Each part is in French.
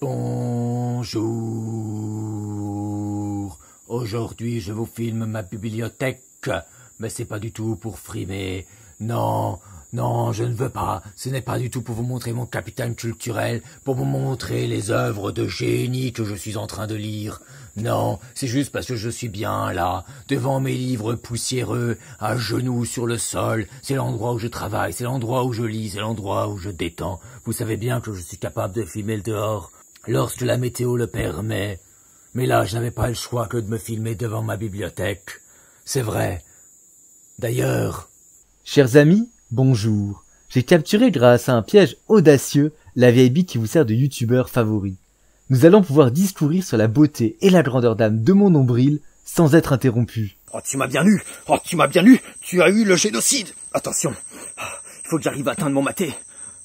Bonjour. Aujourd'hui, je vous filme ma bibliothèque. Mais c'est pas du tout pour frimer. Non, non, je ne veux pas. Ce n'est pas du tout pour vous montrer mon capital culturel, pour vous montrer les œuvres de génie que je suis en train de lire. Non, c'est juste parce que je suis bien là, devant mes livres poussiéreux, à genoux sur le sol. C'est l'endroit où je travaille, c'est l'endroit où je lis, c'est l'endroit où je détends. Vous savez bien que je suis capable de filmer le dehors, lorsque la météo le permet. Mais là, je n'avais pas le choix que de me filmer devant ma bibliothèque. C'est vrai. D'ailleurs... Chers amis, bonjour. J'ai capturé grâce à un piège audacieux la vieille bite qui vous sert de youtubeur favori. Nous allons pouvoir discourir sur la beauté et la grandeur d'âme de mon nombril sans être interrompus. Oh, tu m'as bien eu. Oh, tu m'as bien eu. Tu as eu le génocide. Attention. Il faut que j'arrive à atteindre mon maté.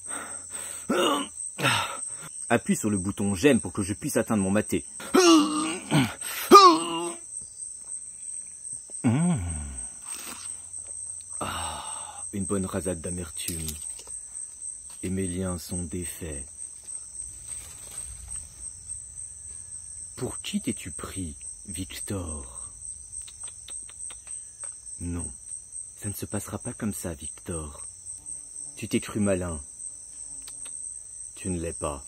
Appuie sur le bouton j'aime pour que je puisse atteindre mon maté. Une bonne rasade d'amertume. Et mes liens sont défaits. Pour qui t'es-tu pris, Victor? Non, ça ne se passera pas comme ça, Victor. Tu t'es cru malin. Tu ne l'es pas.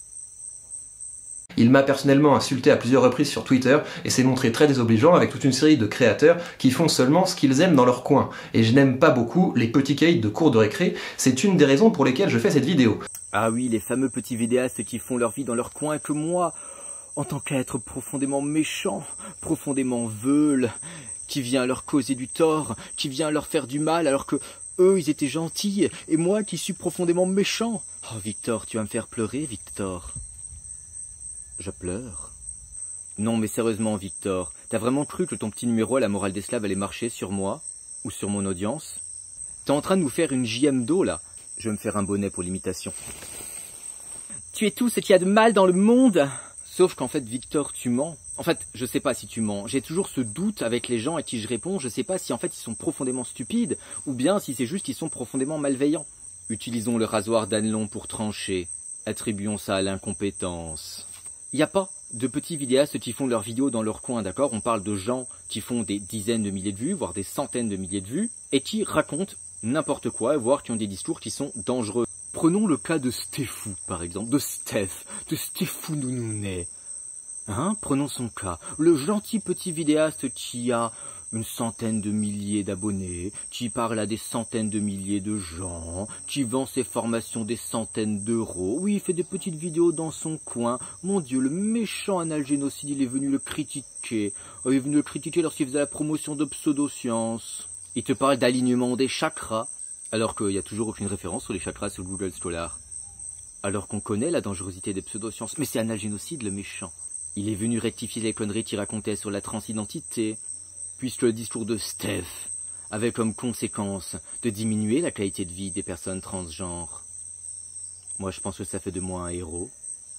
Il m'a personnellement insulté à plusieurs reprises sur Twitter et s'est montré très désobligeant avec toute une série de créateurs qui font seulement ce qu'ils aiment dans leur coin. Et je n'aime pas beaucoup les petits caïds de cours de récré, c'est une des raisons pour lesquelles je fais cette vidéo. Ah oui, les fameux petits vidéastes qui font leur vie dans leur coin et que moi, en tant qu'être profondément méchant, profondément veule, qui vient leur causer du tort, qui vient leur faire du mal alors que eux ils étaient gentils et moi qui suis profondément méchant. Oh Victor, tu vas me faire pleurer, Victor. Je pleure. Non mais sérieusement Victor, t'as vraiment cru que ton petit numéro à la morale des Slaves allait marcher sur moi? Ou sur mon audience? T'es en train de nous faire une JMDO là. Je vais me faire un bonnet pour l'imitation. Tu es tout ce qu'il y a de mal dans le monde. Sauf qu'en fait Victor tu mens. En fait je sais pas si tu mens. J'ai toujours ce doute avec les gens à qui je réponds. Je sais pas si en fait ils sont profondément stupides ou bien si c'est juste qu'ils sont profondément malveillants. Utilisons le rasoir d'Annelon pour trancher. Attribuons ça à l'incompétence. Il n'y a pas de petits vidéastes qui font leurs vidéos dans leur coin, d'accord? On parle de gens qui font des dizaines de milliers de vues, voire des centaines de milliers de vues, et qui racontent n'importe quoi, voire qui ont des discours qui sont dangereux. Prenons le cas de Stéphou, par exemple, de Stéphou Nounounet. Hein? Prenons son cas. Le gentil petit vidéaste qui a une centaine de milliers d'abonnés, qui parle à des centaines de milliers de gens, qui vend ses formations des centaines d'euros. Oui, il fait des petites vidéos dans son coin. Mon Dieu, le méchant analgénocide, il est venu le critiquer. Il est venu le critiquer lorsqu'il faisait la promotion de pseudosciences. Il te parle d'alignement des chakras, alors qu'il n'y a toujours aucune référence sur les chakras sur Google Scholar. Alors qu'on connaît la dangerosité des pseudosciences. Mais c'est analgénocide, le méchant. Il est venu rectifier les conneries qu'il racontait sur la transidentité, puisque le discours de Steph avait comme conséquence de diminuer la qualité de vie des personnes transgenres. Moi, je pense que ça fait de moi un héros.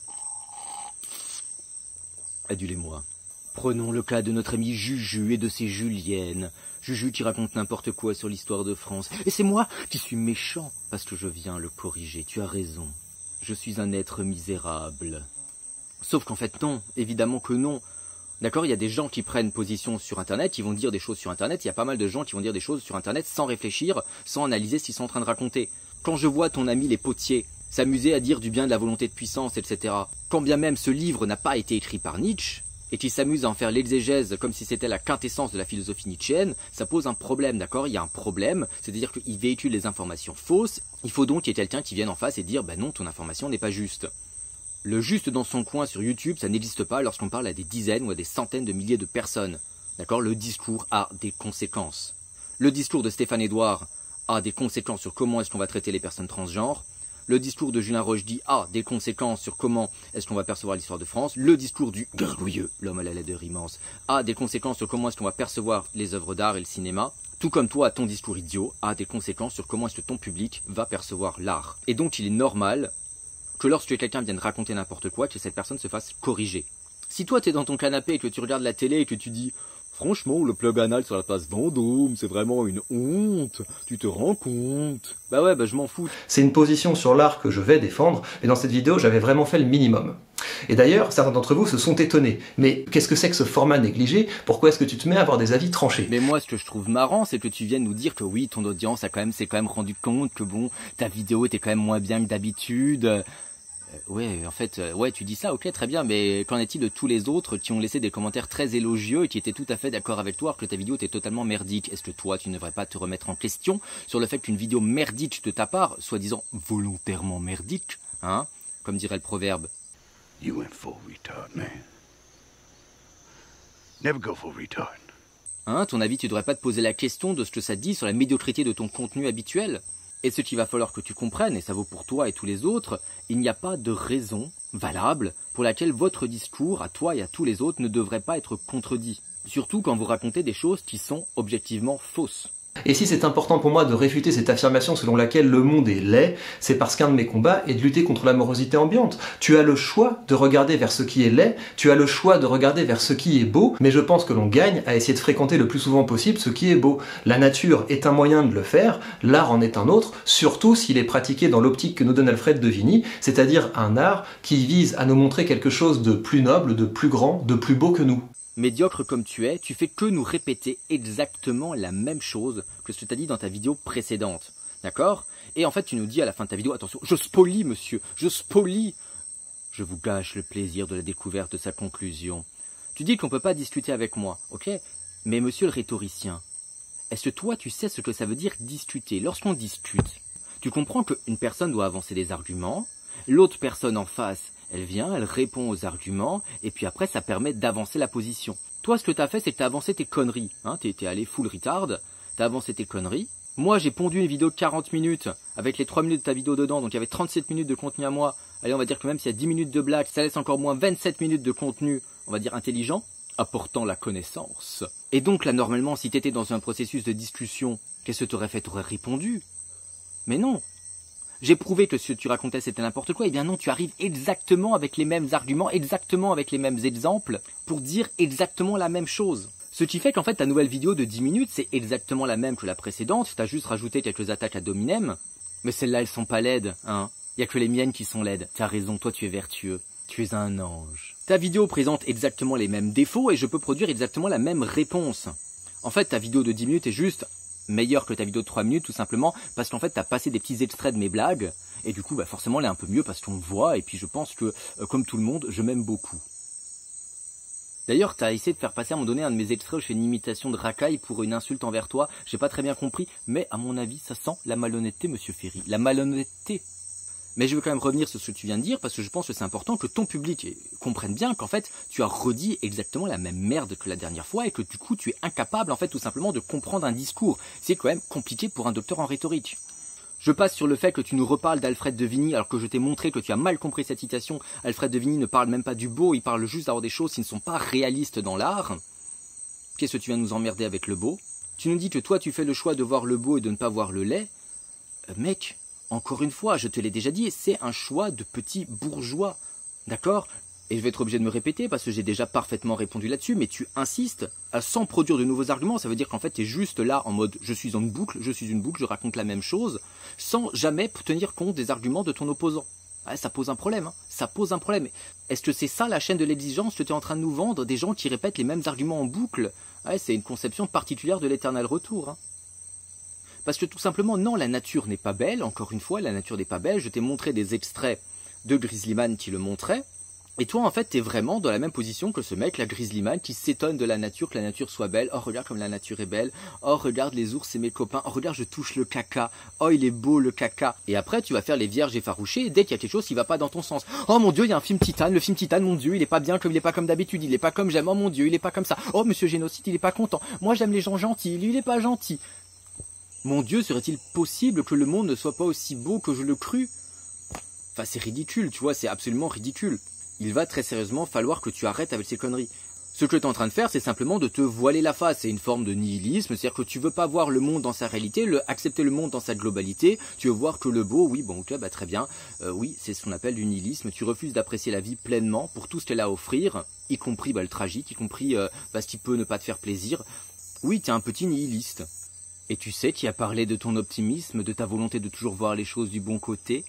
Adulez-moi. Prenons le cas de notre ami Juju et de ses Juliennes. Juju qui raconte n'importe quoi sur l'histoire de France. Et c'est moi qui suis méchant, parce que je viens le corriger. Tu as raison. Je suis un être misérable. Sauf qu'en fait, non. Évidemment que non. D'accord, il y a des gens qui prennent position sur Internet, qui vont dire des choses sur Internet. Il y a pas mal de gens qui vont dire des choses sur Internet sans réfléchir, sans analyser ce qu'ils sont en train de raconter. Quand je vois ton ami les potiers s'amuser à dire du bien de la volonté de puissance, etc., quand bien même ce livre n'a pas été écrit par Nietzsche, et qu'il s'amuse à en faire l'exégèse comme si c'était la quintessence de la philosophie nietzschéenne, ça pose un problème, d'accord? Il y a un problème, c'est-à-dire qu'il véhicule des informations fausses. Il faut donc qu'il y ait quelqu'un qui vienne en face et dire « bah non, ton information n'est pas juste ». Le juste dans son coin sur YouTube, ça n'existe pas lorsqu'on parle à des dizaines ou à des centaines de milliers de personnes. D'accord? Le discours a des conséquences. Le discours de Stéphane Edouard a des conséquences sur comment est-ce qu'on va traiter les personnes transgenres. Le discours de Julien Rochdy a des conséquences sur comment est-ce qu'on va percevoir l'histoire de France. Le discours du gargouilleux, l'homme à la laideur immense, a des conséquences sur comment est-ce qu'on va percevoir les œuvres d'art et le cinéma. Tout comme toi, ton discours idiot a des conséquences sur comment est-ce que ton public va percevoir l'art. Et donc il est normal que lorsque quelqu'un vienne raconter n'importe quoi, que cette personne se fasse corriger. Si toi t'es dans ton canapé et que tu regardes la télé et que tu dis Franchement, le plug anal sur la place Vendôme, c'est vraiment une honte. Tu te rends compte? Bah ouais, bah je m'en fous. C'est une position sur l'art que je vais défendre, mais dans cette vidéo, j'avais vraiment fait le minimum. Et d'ailleurs, certains d'entre vous se sont étonnés. Mais qu'est-ce que c'est que ce format négligé? Pourquoi est-ce que tu te mets à avoir des avis tranchés? Mais moi, ce que je trouve marrant, c'est que tu viennes nous dire que oui, ton audience s'est quand même rendu compte que bon, ta vidéo était quand même moins bien que d'habitude. Ouais, en fait, ouais, tu dis ça, ok, très bien, mais qu'en est-il de tous les autres qui ont laissé des commentaires très élogieux et qui étaient tout à fait d'accord avec toi que ta vidéo était totalement merdique? Est-ce que toi, tu ne devrais pas te remettre en question sur le fait qu'une vidéo merdique de ta part, soi-disant volontairement merdique, hein, comme dirait le proverbe? You went full retard, man. Never go full retard. Hein, ton avis, tu devrais pas te poser la question de ce que ça dit sur la médiocrité de ton contenu habituel? Et ce qu'il va falloir que tu comprennes, et ça vaut pour toi et tous les autres, il n'y a pas de raison valable pour laquelle votre discours, à toi et à tous les autres, ne devrait pas être contredit. Surtout quand vous racontez des choses qui sont objectivement fausses. Et si c'est important pour moi de réfuter cette affirmation selon laquelle le monde est laid, c'est parce qu'un de mes combats est de lutter contre la morosité ambiante. Tu as le choix de regarder vers ce qui est laid, tu as le choix de regarder vers ce qui est beau, mais je pense que l'on gagne à essayer de fréquenter le plus souvent possible ce qui est beau. La nature est un moyen de le faire, l'art en est un autre, surtout s'il est pratiqué dans l'optique que nous donne Alfred de Vigny, c'est-à-dire un art qui vise à nous montrer quelque chose de plus noble, de plus grand, de plus beau que nous. Médiocre comme tu es, tu fais que nous répéter exactement la même chose que ce que tu as dit dans ta vidéo précédente. D'accord? Et en fait, tu nous dis à la fin de ta vidéo, attention, je spoilie, monsieur, je spoilie. Je vous gâche le plaisir de la découverte de sa conclusion. Tu dis qu'on ne peut pas discuter avec moi, ok? Mais monsieur le rhétoricien, est-ce que toi, tu sais ce que ça veut dire discuter? Lorsqu'on discute, tu comprends qu'une personne doit avancer des arguments, l'autre personne en face, elle vient, elle répond aux arguments, et puis après, ça permet d'avancer la position. Toi, ce que tu as fait, c'est que tu as avancé tes conneries. Hein, tu es allé full retard, tu as avancé tes conneries. Moi, j'ai pondu une vidéo de 40 minutes, avec les 3 minutes de ta vidéo dedans, donc il y avait 37 minutes de contenu à moi. Allez, on va dire que même s'il y a 10 minutes de blague, ça laisse encore moins 27 minutes de contenu, on va dire intelligent, apportant la connaissance. Et donc là, normalement, si tu étais dans un processus de discussion, qu'est-ce que tu aurais fait? Tu aurais répondu. Mais non. J'ai prouvé que ce que tu racontais c'était n'importe quoi. Eh bien non, tu arrives exactement avec les mêmes arguments, exactement avec les mêmes exemples, pour dire exactement la même chose. Ce qui fait qu'en fait ta nouvelle vidéo de 10 minutes, c'est exactement la même que la précédente, tu as juste rajouté quelques attaques à Dominem, mais celles-là elles sont pas laides, hein. Il y a que les miennes qui sont laides. Tu as raison, toi tu es vertueux, tu es un ange. Ta vidéo présente exactement les mêmes défauts et je peux produire exactement la même réponse. En fait ta vidéo de 10 minutes est juste meilleure que ta vidéo de 3 minutes tout simplement parce qu'en fait t'as passé des petits extraits de mes blagues et du coup bah forcément elle est un peu mieux parce qu'on me voit et puis je pense que comme tout le monde je m'aime beaucoup. D'ailleurs t'as essayé de faire passer à un moment donné un de mes extraits où je fais une imitation de racaille pour une insulte envers toi, j'ai pas très bien compris mais à mon avis ça sent la malhonnêteté monsieur Ferry, la malhonnêteté. Mais je veux quand même revenir sur ce que tu viens de dire parce que je pense que c'est important que ton public comprenne bien qu'en fait tu as redit exactement la même merde que la dernière fois et que du coup tu es incapable en fait tout simplement de comprendre un discours. C'est quand même compliqué pour un docteur en rhétorique. Je passe sur le fait que tu nous reparles d'Alfred de Vigny alors que je t'ai montré que tu as mal compris cette citation. Alfred de Vigny ne parle même pas du beau, il parle juste d'avoir des choses qui ne sont pas réalistes dans l'art. Qu'est-ce que tu viens de nous emmerder avec le beau? Tu nous dis que toi tu fais le choix de voir le beau et de ne pas voir le laid. Mec, encore une fois, je te l'ai déjà dit, c'est un choix de petit bourgeois, d'accord? Et je vais être obligé de me répéter parce que j'ai déjà parfaitement répondu là-dessus, mais tu insistes sans produire de nouveaux arguments, ça veut dire qu'en fait tu es juste là en mode je suis une boucle, je raconte la même chose, sans jamais tenir compte des arguments de ton opposant. Ouais, ça pose un problème, hein. Ça pose un problème. Est-ce que c'est ça la chaîne de l'exigence que tu es en train de nous vendre, des gens qui répètent les mêmes arguments en boucle? Ouais, c'est une conception particulière de l'éternel retour, hein. Parce que tout simplement, non, la nature n'est pas belle, encore une fois, la nature n'est pas belle, je t'ai montré des extraits de Grizzlyman qui le montraient, et toi en fait t'es vraiment dans la même position que ce mec, la Grizzlyman, qui s'étonne de la nature, que la nature soit belle, oh regarde comme la nature est belle, oh regarde les ours c'est mes copains, oh regarde je touche le caca, oh il est beau le caca, et après tu vas faire les vierges effarouchées dès qu'il y a quelque chose qui va pas dans ton sens, oh mon dieu il y a un film Titane, le film Titane, mon dieu il est pas bien, comme il est pas comme d'habitude, il est pas comme j'aime, oh mon dieu il est pas comme ça, oh monsieur Génocide il est pas content, moi j'aime les gens gentils, lui il est pas gentil. Mon Dieu, serait-il possible que le monde ne soit pas aussi beau que je le crus? Enfin, c'est ridicule, tu vois, c'est absolument ridicule. Il va très sérieusement falloir que tu arrêtes avec ces conneries. Ce que tu es en train de faire, c'est simplement de te voiler la face. C'est une forme de nihilisme, c'est-à-dire que tu veux pas voir le monde dans sa réalité, accepter le monde dans sa globalité. Tu veux voir que le beau, oui, bon, ok, bah très bien. Oui, c'est ce qu'on appelle du nihilisme. Tu refuses d'apprécier la vie pleinement pour tout ce qu'elle a à offrir, y compris le tragique, y compris ce qui peut ne pas te faire plaisir. Oui, t'es un petit nihiliste. Et tu sais qui a parlé de ton optimisme, de ta volonté de toujours voir les choses du bon côté?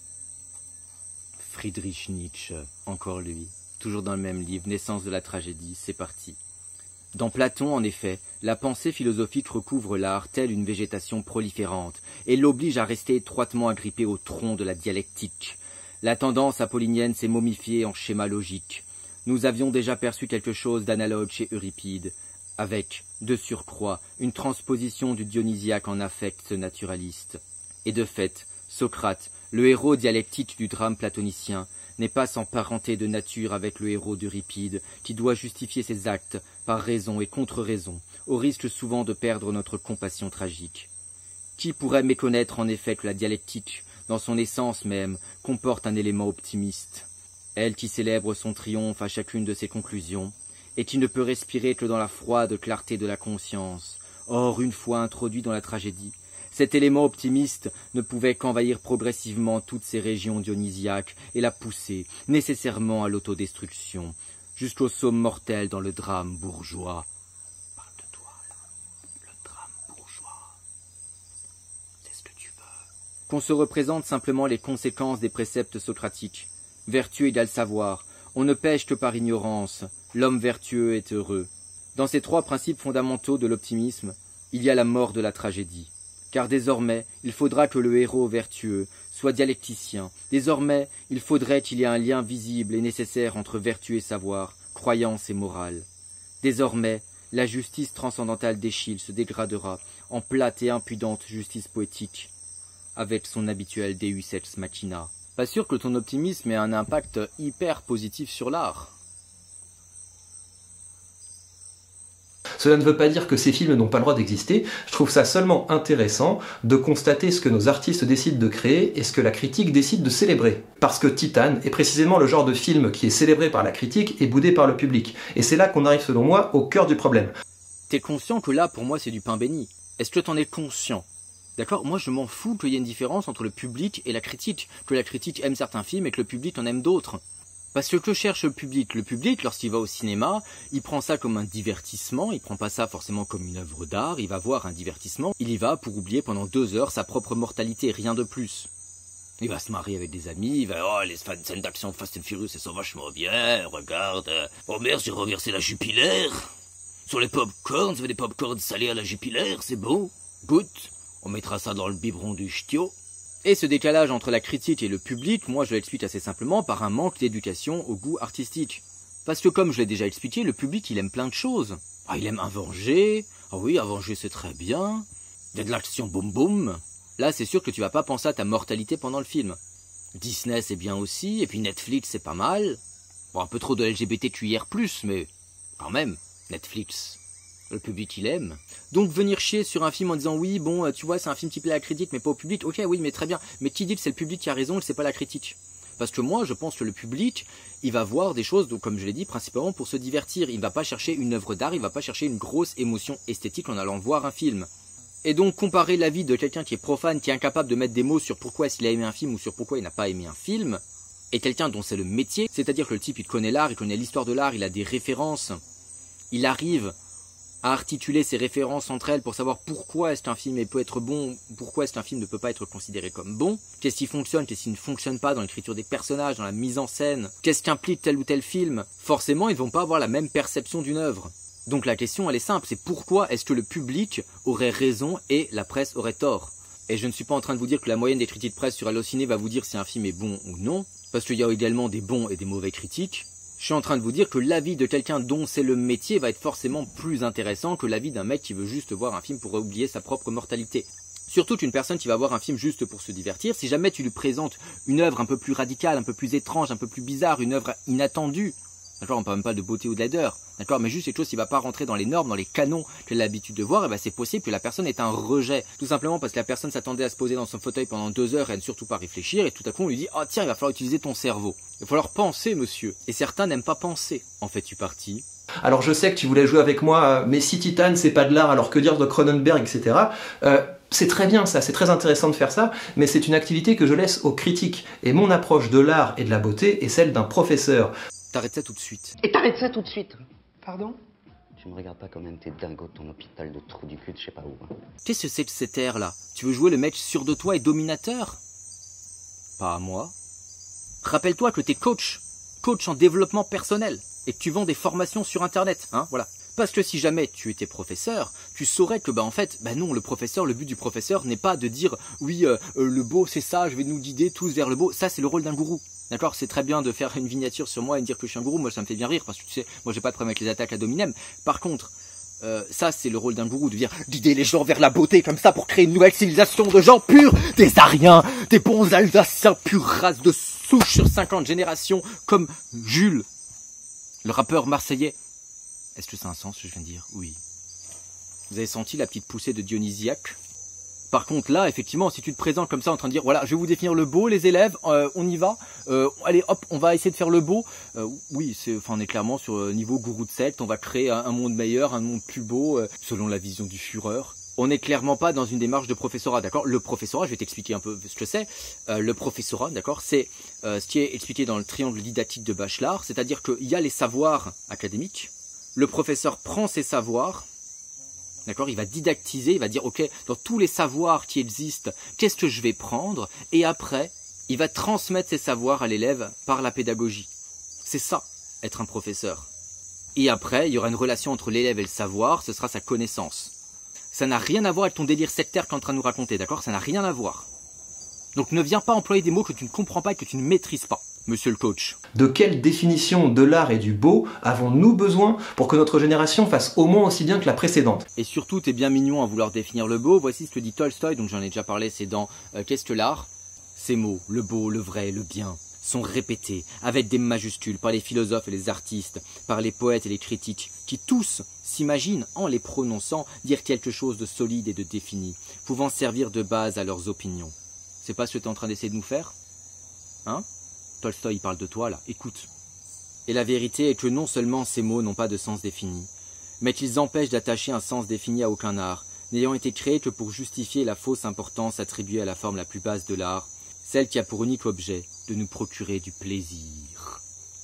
Friedrich Nietzsche, encore lui. Toujours dans le même livre, Naissance de la tragédie, c'est parti. Dans Platon, en effet, la pensée philosophique recouvre l'art telle une végétation proliférante et l'oblige à rester étroitement agrippé au tronc de la dialectique. La tendance apollinienne s'est momifiée en schéma logique. Nous avions déjà perçu quelque chose d'analogue chez Euripide, avec, de surcroît, une transposition du dionysiaque en affect naturaliste. Et de fait, Socrate, le héros dialectique du drame platonicien, n'est pas sans parenté de nature avec le héros d'Euripide, qui doit justifier ses actes par raison et contre-raison, au risque souvent de perdre notre compassion tragique. Qui pourrait méconnaître en effet que la dialectique, dans son essence même, comporte un élément optimiste? Elle qui célèbre son triomphe à chacune de ses conclusions, et qui ne peut respirer que dans la froide clarté de la conscience. Or, une fois introduit dans la tragédie, cet élément optimiste ne pouvait qu'envahir progressivement toutes ces régions dionysiaques et la pousser nécessairement à l'autodestruction, jusqu'au somme mortel dans le drame bourgeois. Parle de toi, là. Le drame bourgeois. C'est ce que tu veux. Qu'on se représente simplement les conséquences des préceptes socratiques. Vertu égale savoir. On ne pêche que par ignorance. L'homme vertueux est heureux. Dans ces trois principes fondamentaux de l'optimisme, il y a la mort de la tragédie. Car désormais, il faudra que le héros vertueux soit dialecticien. Désormais, il faudrait qu'il y ait un lien visible et nécessaire entre vertu et savoir, croyance et morale. Désormais, la justice transcendantale d'Échille se dégradera en plate et impudente justice poétique, avec son habituel Deus ex machina. Pas sûr que ton optimisme ait un impact hyper positif sur l'art. Cela ne veut pas dire que ces films n'ont pas le droit d'exister, je trouve ça seulement intéressant de constater ce que nos artistes décident de créer et ce que la critique décide de célébrer. Parce que Titane est précisément le genre de film qui est célébré par la critique et boudé par le public. Et c'est là qu'on arrive selon moi au cœur du problème. T'es conscient que là, pour moi, c'est du pain béni? Est-ce que t'en es conscient? D'accord? Moi, je m'en fous qu'il y ait une différence entre le public et la critique. Que la critique aime certains films et que le public en aime d'autres. Parce que cherche le public, lorsqu'il va au cinéma, il prend ça comme un divertissement, il prend pas ça forcément comme une œuvre d'art, il va voir un divertissement, il y va pour oublier pendant 2 heures sa propre mortalité, rien de plus. Il va se marier avec des amis, il va « Oh, les scènes d'action Fast and Furious, elles sont vachement bien, regarde, oh merde, j'ai renversé la Jupiler. Sur les pop-corns, vous avez des pop-corns salés à la Jupiler, c'est beau, goûte, on mettra ça dans le biberon du ch'tio. » Et ce décalage entre la critique et le public, moi je l'explique assez simplement par un manque d'éducation au goût artistique. Parce que comme je l'ai déjà expliqué, le public il aime plein de choses. Ah, il aime Avenger, ah oui, Avenger c'est très bien, il y a de l'action boum boum. Là c'est sûr que tu vas pas penser à ta mortalité pendant le film. Disney c'est bien aussi, et puis Netflix c'est pas mal. Bon, un peu trop de LGBTQIR+, mais quand même, Netflix. Le public il aime. Donc venir chier sur un film en disant oui bon tu vois c'est un film qui plaît à la critique mais pas au public, ok oui mais très bien, mais qui dit que c'est le public qui a raison et c'est pas la critique? Parce que moi je pense que le public il va voir des choses donc, comme je l'ai dit principalement pour se divertir, il ne va pas chercher une œuvre d'art, il va pas chercher une grosse émotion esthétique en allant voir un film. Et donc comparer l'avis de quelqu'un qui est profane, qui est incapable de mettre des mots sur pourquoi est-ce qu'il a aimé un film ou sur pourquoi il n'a pas aimé un film, et quelqu'un dont c'est le métier, c'est-à-dire que le type il connaît l'art, il connaît l'histoire de l'art, il a des références, il arrive à articuler ces références entre elles pour savoir pourquoi est-ce qu'un film peut être bon, pourquoi est-ce qu'un film ne peut pas être considéré comme bon, qu'est-ce qui fonctionne, qu'est-ce qui ne fonctionne pas dans l'écriture des personnages, dans la mise en scène, qu'est-ce qu'implique tel ou tel film. Forcément, ils vont pas avoir la même perception d'une œuvre. Donc la question, elle est simple, c'est pourquoi est-ce que le public aurait raison et la presse aurait tort? Et je ne suis pas en train de vous dire que la moyenne des critiques de presse sur Allociné va vous dire si un film est bon ou non, parce qu'il y a également des bons et des mauvais critiques. Je suis en train de vous dire que l'avis de quelqu'un dont c'est le métier va être forcément plus intéressant que l'avis d'un mec qui veut juste voir un film pour oublier sa propre mortalité. Surtout qu'une personne qui va voir un film juste pour se divertir, si jamais tu lui présentes une œuvre un peu plus radicale, un peu plus étrange, un peu plus bizarre, une œuvre inattendue, d'accord, on parle même pas de beauté ou de laideur, d'accord, mais juste quelque chose qui va pas rentrer dans les normes, dans les canons qu'elle a l'habitude de voir, et ben c'est possible que la personne ait un rejet, tout simplement parce que la personne s'attendait à se poser dans son fauteuil pendant 2 heures et à ne surtout pas réfléchir, et tout à coup on lui dit « Ah tiens, il va falloir utiliser ton cerveau. Il va falloir penser, monsieur. » Et certains n'aiment pas penser. En fais-tu partie? Alors je sais que tu voulais jouer avec moi, mais si Titan c'est pas de l'art, alors que dire de Cronenberg, etc. C'est très bien ça, c'est très intéressant de faire ça, mais c'est une activité que je laisse aux critiques. Et mon approche de l'art et de la beauté est celle d'un professeur. T'arrêtes ça tout de suite. Et t'arrêtes ça tout de suite. Pardon? Tu me regardes pas comme un de tes dingos de ton hôpital de trou du cul de je sais pas où. Hein. Qu'est-ce que c'est que cet air-là? Tu veux jouer le mec sûr de toi et dominateur? Pas à moi. Rappelle-toi que t'es coach en développement personnel, et que tu vends des formations sur Internet, hein, voilà. Parce que si jamais tu étais professeur, tu saurais que en fait, non, le but du professeur n'est pas de dire oui, le beau c'est ça, je vais nous guider tous vers le beau. Ça c'est le rôle d'un gourou. D'accord, c'est très bien de faire une miniature sur moi et de dire que je suis un gourou. Moi ça me fait bien rire parce que tu sais, moi j'ai pas de problème avec les attaques ad hominem. Par contre, ça c'est le rôle d'un gourou, de dire guider les gens vers la beauté comme ça pour créer une nouvelle civilisation de gens purs, des Ariens, des bons Alsaciens, pure race de souche sur 50 générations, comme Jules, le rappeur marseillais. Est-ce que ça a un sens ce que je viens de dire? Oui. Vous avez senti la petite poussée de Dionysiaque? Par contre là, effectivement, si tu te présentes comme ça en train de dire, voilà, je vais vous définir le beau, les élèves, on y va, allez hop, on va essayer de faire le beau. Oui, on est clairement sur niveau gourou de secte, on va créer un monde meilleur, un monde plus beau, selon la vision du Führer. On n'est clairement pas dans une démarche de professorat, d'accord? Le professorat, je vais t'expliquer un peu ce que c'est. Le professorat, d'accord, c'est ce qui est expliqué dans le triangle didactique de Bachelard, c'est-à-dire qu'il y a les savoirs académiques. Le professeur prend ces savoirs, d'accord, il va didactiser, il va dire, ok, dans tous les savoirs qui existent, qu'est-ce que je vais prendre? Et après, il va transmettre ces savoirs à l'élève par la pédagogie. C'est ça, être un professeur. Et après, il y aura une relation entre l'élève et le savoir, ce sera sa connaissance. Ça n'a rien à voir avec ton délire sectaire que tu es en train de nous raconter, d'accord? Ça n'a rien à voir. Donc ne viens pas employer des mots que tu ne comprends pas et que tu ne maîtrises pas, monsieur le coach. De quelle définition de l'art et du beau avons-nous besoin pour que notre génération fasse au moins aussi bien que la précédente? Et surtout, t'es bien mignon à vouloir définir le beau. Voici ce que dit Tolstoï, donc j'en ai déjà parlé, c'est dans Qu'est-ce que l'art? Ces mots, le beau, le vrai, le bien, sont répétés avec des majuscules par les philosophes et les artistes, par les poètes et les critiques, qui tous s'imaginent, en les prononçant, dire quelque chose de solide et de défini, pouvant servir de base à leurs opinions. C'est pas ce que tu es en train d'essayer de nous faire? Hein? Tolstoï il parle de toi là, écoute. Et la vérité est que non seulement ces mots n'ont pas de sens défini, mais qu'ils empêchent d'attacher un sens défini à aucun art, n'ayant été créés que pour justifier la fausse importance attribuée à la forme la plus basse de l'art, celle qui a pour unique objet de nous procurer du plaisir.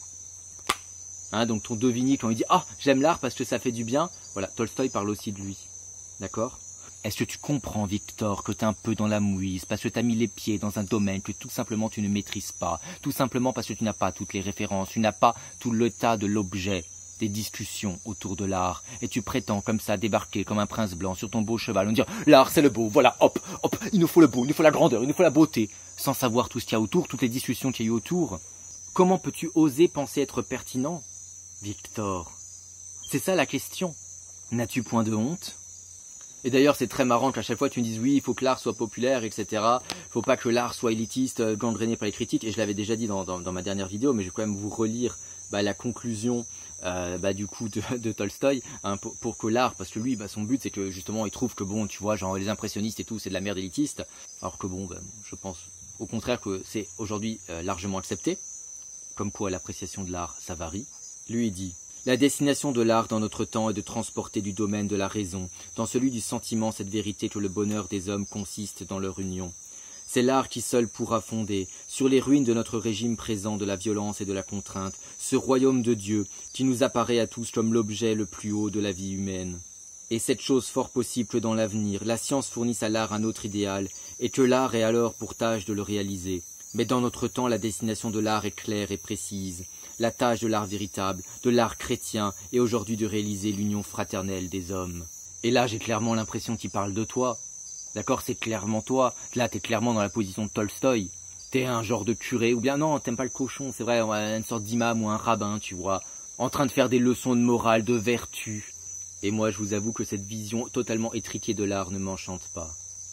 Hein, donc ton Devigny, quand il dit « Ah, j'aime l'art parce que ça fait du bien », voilà, Tolstoï parle aussi de lui. D'accord? Est-ce que tu comprends, Victor, que t'es un peu dans la mouise, parce que t'as mis les pieds dans un domaine que tout simplement tu ne maîtrises pas, tout simplement parce que tu n'as pas toutes les références, tu n'as pas tout l'état de l'objet, des discussions autour de l'art, et tu prétends comme ça débarquer comme un prince blanc sur ton beau cheval, en dire « L'art c'est le beau, voilà, hop, hop, il nous faut le beau, il nous faut la grandeur, il nous faut la beauté », sans savoir tout ce qu'il y a autour, toutes les discussions qu'il y a eu autour. Comment peux-tu oser penser être pertinent, Victor? C'est ça la question. N'as-tu point de honte? Et d'ailleurs, c'est très marrant qu'à chaque fois tu me dises oui, il faut que l'art soit populaire, etc. Il faut pas que l'art soit élitiste, gangréné par les critiques. Et je l'avais déjà dit dans ma dernière vidéo, mais je vais quand même vous relire la conclusion du coup de Tolstoï, hein, pour que l'art, parce que lui, son but c'est que justement il trouve que bon, tu vois, genre les impressionnistes et tout, c'est de la merde élitiste. Alors que bon, je pense au contraire que c'est aujourd'hui largement accepté. Comme quoi l'appréciation de l'art, ça varie. Lui, il dit: la destination de l'art dans notre temps est de transporter du domaine de la raison, dans celui du sentiment, cette vérité que le bonheur des hommes consiste dans leur union. C'est l'art qui seul pourra fonder, sur les ruines de notre régime présent de la violence et de la contrainte, ce royaume de Dieu qui nous apparaît à tous comme l'objet le plus haut de la vie humaine. Et cette chose fort possible que dans l'avenir, la science fournisse à l'art un autre idéal, et que l'art ait alors pour tâche de le réaliser. Mais dans notre temps, la destination de l'art est claire et précise. La tâche de l'art véritable, de l'art chrétien, est aujourd'hui de réaliser l'union fraternelle des hommes. Et là, j'ai clairement l'impression qu'il parle de toi. D'accord, c'est clairement toi. Là, t'es clairement dans la position de Tolstoï. T'es un genre de curé, ou bien non, t'aimes pas le cochon, c'est vrai, une sorte d'imam ou un rabbin, tu vois, en train de faire des leçons de morale, de vertu. Et moi, je vous avoue que cette vision totalement étriquée de l'art ne m'enchante pas.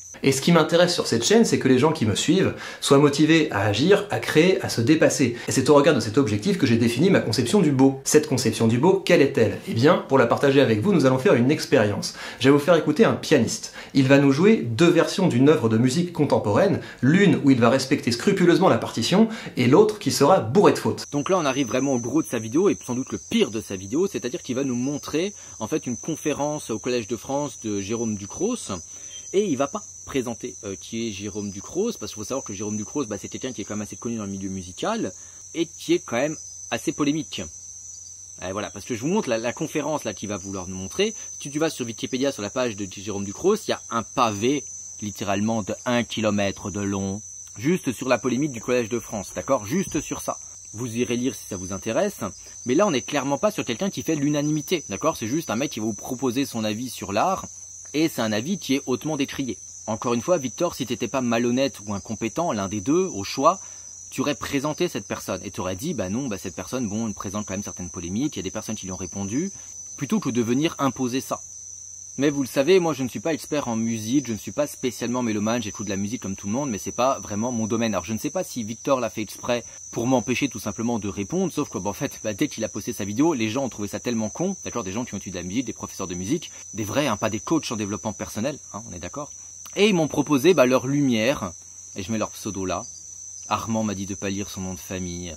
Et ce qui m'intéresse sur cette chaîne, c'est que les gens qui me suivent soient motivés à agir, à créer, à se dépasser. Et c'est au regard de cet objectif que j'ai défini ma conception du beau. Cette conception du beau, quelle est-elle? Eh bien, pour la partager avec vous, nous allons faire une expérience. Je vais vous faire écouter un pianiste. Il va nous jouer deux versions d'une œuvre de musique contemporaine, l'une où il va respecter scrupuleusement la partition, et l'autre qui sera bourrée de fautes. Donc là, on arrive vraiment au gros de sa vidéo, et sans doute le pire de sa vidéo, c'est-à-dire qu'il va nous montrer en fait une conférence au Collège de France de Jérôme Ducros, et il va pas présenter qui est Jérôme Ducros, parce qu'il faut savoir que Jérôme Ducros, c'est quelqu'un qui est quand même assez connu dans le milieu musical, et qui est quand même assez polémique. Et voilà, parce que je vous montre la conférence là qu'il va vouloir nous montrer. Si tu vas sur Wikipédia, sur la page de Jérôme Ducros, il y a un pavé, littéralement de 1 km de long, juste sur la polémique du Collège de France, d'accord? Juste sur ça. Vous irez lire si ça vous intéresse, mais là on n'est clairement pas sur quelqu'un qui fait l'unanimité, d'accord? C'est juste un mec qui va vous proposer son avis sur l'art, et c'est un avis qui est hautement décrié. Encore une fois, Victor, si t'étais pas malhonnête ou incompétent, l'un des deux, au choix, tu aurais présenté cette personne, et tu aurais dit, bah non, bah cette personne, bon, elle présente quand même certaines polémiques, il y a des personnes qui lui ont répondu, plutôt que de venir imposer ça. Mais vous le savez, moi je ne suis pas expert en musique, je ne suis pas spécialement mélomane, j'écoute de la musique comme tout le monde, mais c'est pas vraiment mon domaine. Alors je ne sais pas si Victor l'a fait exprès pour m'empêcher tout simplement de répondre, sauf que en fait, dès qu'il a posté sa vidéo, les gens ont trouvé ça tellement con, d'accord, des gens qui ont étudié de la musique, des professeurs de musique, des vrais, hein, pas des coachs en développement personnel, hein, on est d'accord. Et ils m'ont proposé leur lumière, et je mets leur pseudo là. Armand m'a dit de pas lire son nom de famille,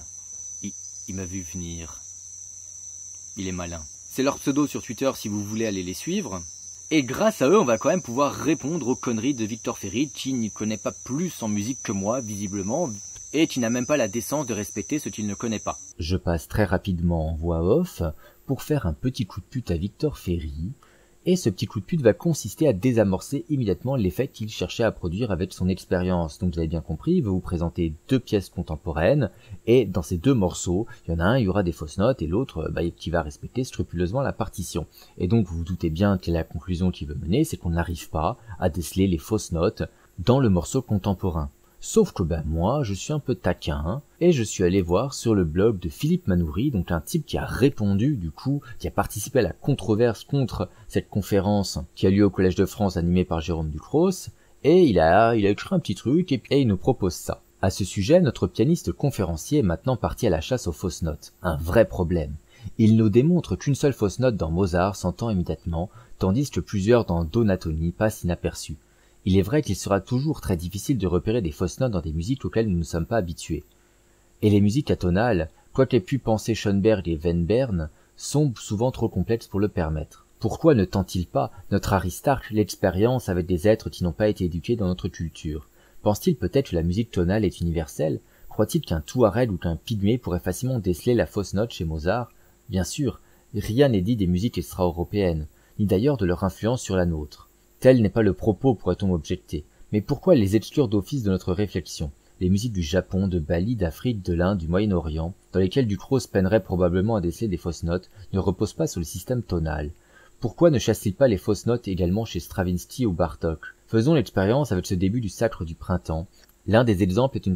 il m'a vu venir, il est malin. C'est leur pseudo sur Twitter si vous voulez aller les suivre. Et grâce à eux, on va quand même pouvoir répondre aux conneries de Victor Ferry, qui n'y connaît pas plus en musique que moi, visiblement, et qui n'a même pas la décence de respecter ce qu'il ne connaît pas. Je passe très rapidement en voix off pour faire un petit coup de pute à Victor Ferry, et ce petit coup de pute va consister à désamorcer immédiatement l'effet qu'il cherchait à produire avec son expérience. Donc vous avez bien compris, il va vous présenter deux pièces contemporaines, et dans ces deux morceaux, il y en a un, il y aura des fausses notes, et l'autre, qui va respecter scrupuleusement la partition. Et donc vous vous doutez bien que la conclusion qu'il veut mener, c'est qu'on n'arrive pas à déceler les fausses notes dans le morceau contemporain. Sauf que moi, je suis un peu taquin, et je suis allé voir sur le blog de Philippe Manoury, donc un type qui a répondu, du coup, qui a participé à la controverse contre cette conférence qui a lieu au Collège de France animée par Jérôme Ducros, et il a écrit un petit truc, et il nous propose ça. À ce sujet, notre pianiste conférencier est maintenant parti à la chasse aux fausses notes. Un vrai problème. Il nous démontre qu'une seule fausse note dans Mozart s'entend immédiatement, tandis que plusieurs dans Donatoni passent inaperçues. Il est vrai qu'il sera toujours très difficile de repérer des fausses notes dans des musiques auxquelles nous ne sommes pas habitués. Et les musiques atonales, quoi qu'aient pu penser Schoenberg et Weinberg, sont souvent trop complexes pour le permettre. Pourquoi ne tente-t-il pas, notre Aristarque, l'expérience avec des êtres qui n'ont pas été éduqués dans notre culture? Pense-t-il peut-être que la musique tonale est universelle? Croit-il qu'un Touareg ou qu'un Pygmée pourrait facilement déceler la fausse note chez Mozart? Bien sûr, rien n'est dit des musiques extra-européennes, ni d'ailleurs de leur influence sur la nôtre. Tel n'est pas le propos, pourrait-on objecter. Mais pourquoi les exclure d'office de notre réflexion? Les musiques du Japon, de Bali, d'Afrique, de l'Inde, du Moyen-Orient, dans lesquelles Ducros peinerait probablement à déceler des fausses notes, ne reposent pas sur le système tonal. Pourquoi ne chasse-t-il pas les fausses notes également chez Stravinsky ou Bartók? Faisons l'expérience avec ce début du Sacre du Printemps. L'un des exemples est une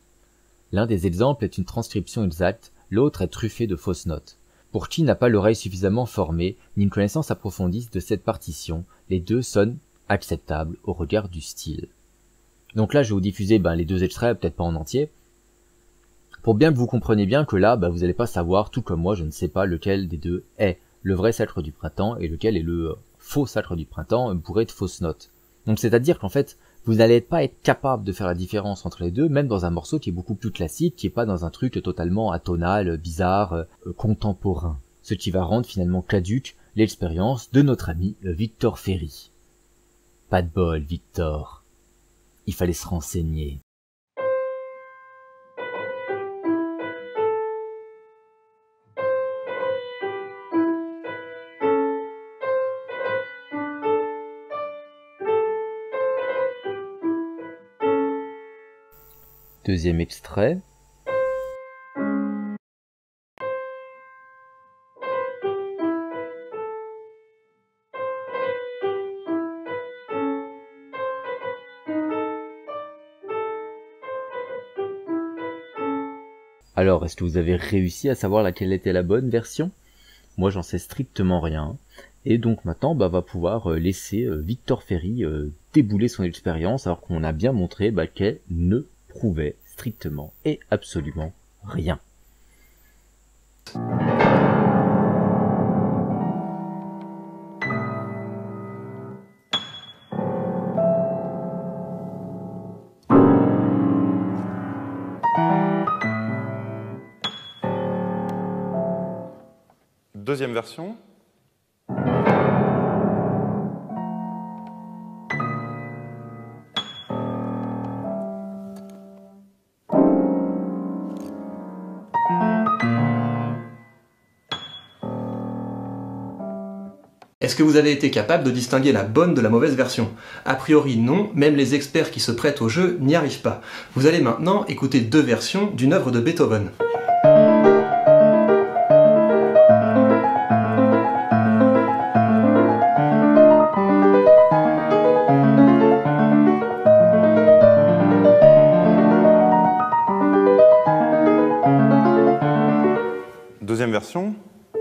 transcription exacte, l'autre est truffé de fausses notes. Pour qui n'a pas l'oreille suffisamment formée, ni une connaissance approfondie de cette partition, les deux sonnent acceptables au regard du style. Donc là, je vais vous diffuser les deux extraits, peut-être pas en entier, pour bien que vous compreniez bien que là, vous n'allez pas savoir, tout comme moi, je ne sais pas lequel des deux est le vrai Sacre du Printemps et lequel est le faux Sacre du Printemps bourré de fausses notes. Donc c'est-à-dire qu'en fait, vous n'allez pas être capable de faire la différence entre les deux, même dans un morceau qui est beaucoup plus classique, qui est pas dans un truc totalement atonal, bizarre, contemporain. Ce qui va rendre finalement caduque l'expérience de notre ami Victor Ferry. Pas de bol, Victor. Il fallait se renseigner. Deuxième extrait. Alors, est-ce que vous avez réussi à savoir laquelle était la bonne version? Moi, j'en sais strictement rien. Et donc maintenant, va pouvoir laisser Victor Ferry débouler son expérience alors qu'on a bien montré qu'elle ne prouvait strictement et absolument rien. Deuxième version. Est-ce que vous avez été capable de distinguer la bonne de la mauvaise version? A priori non, même les experts qui se prêtent au jeu n'y arrivent pas. Vous allez maintenant écouter deux versions d'une œuvre de Beethoven. Deuxième version.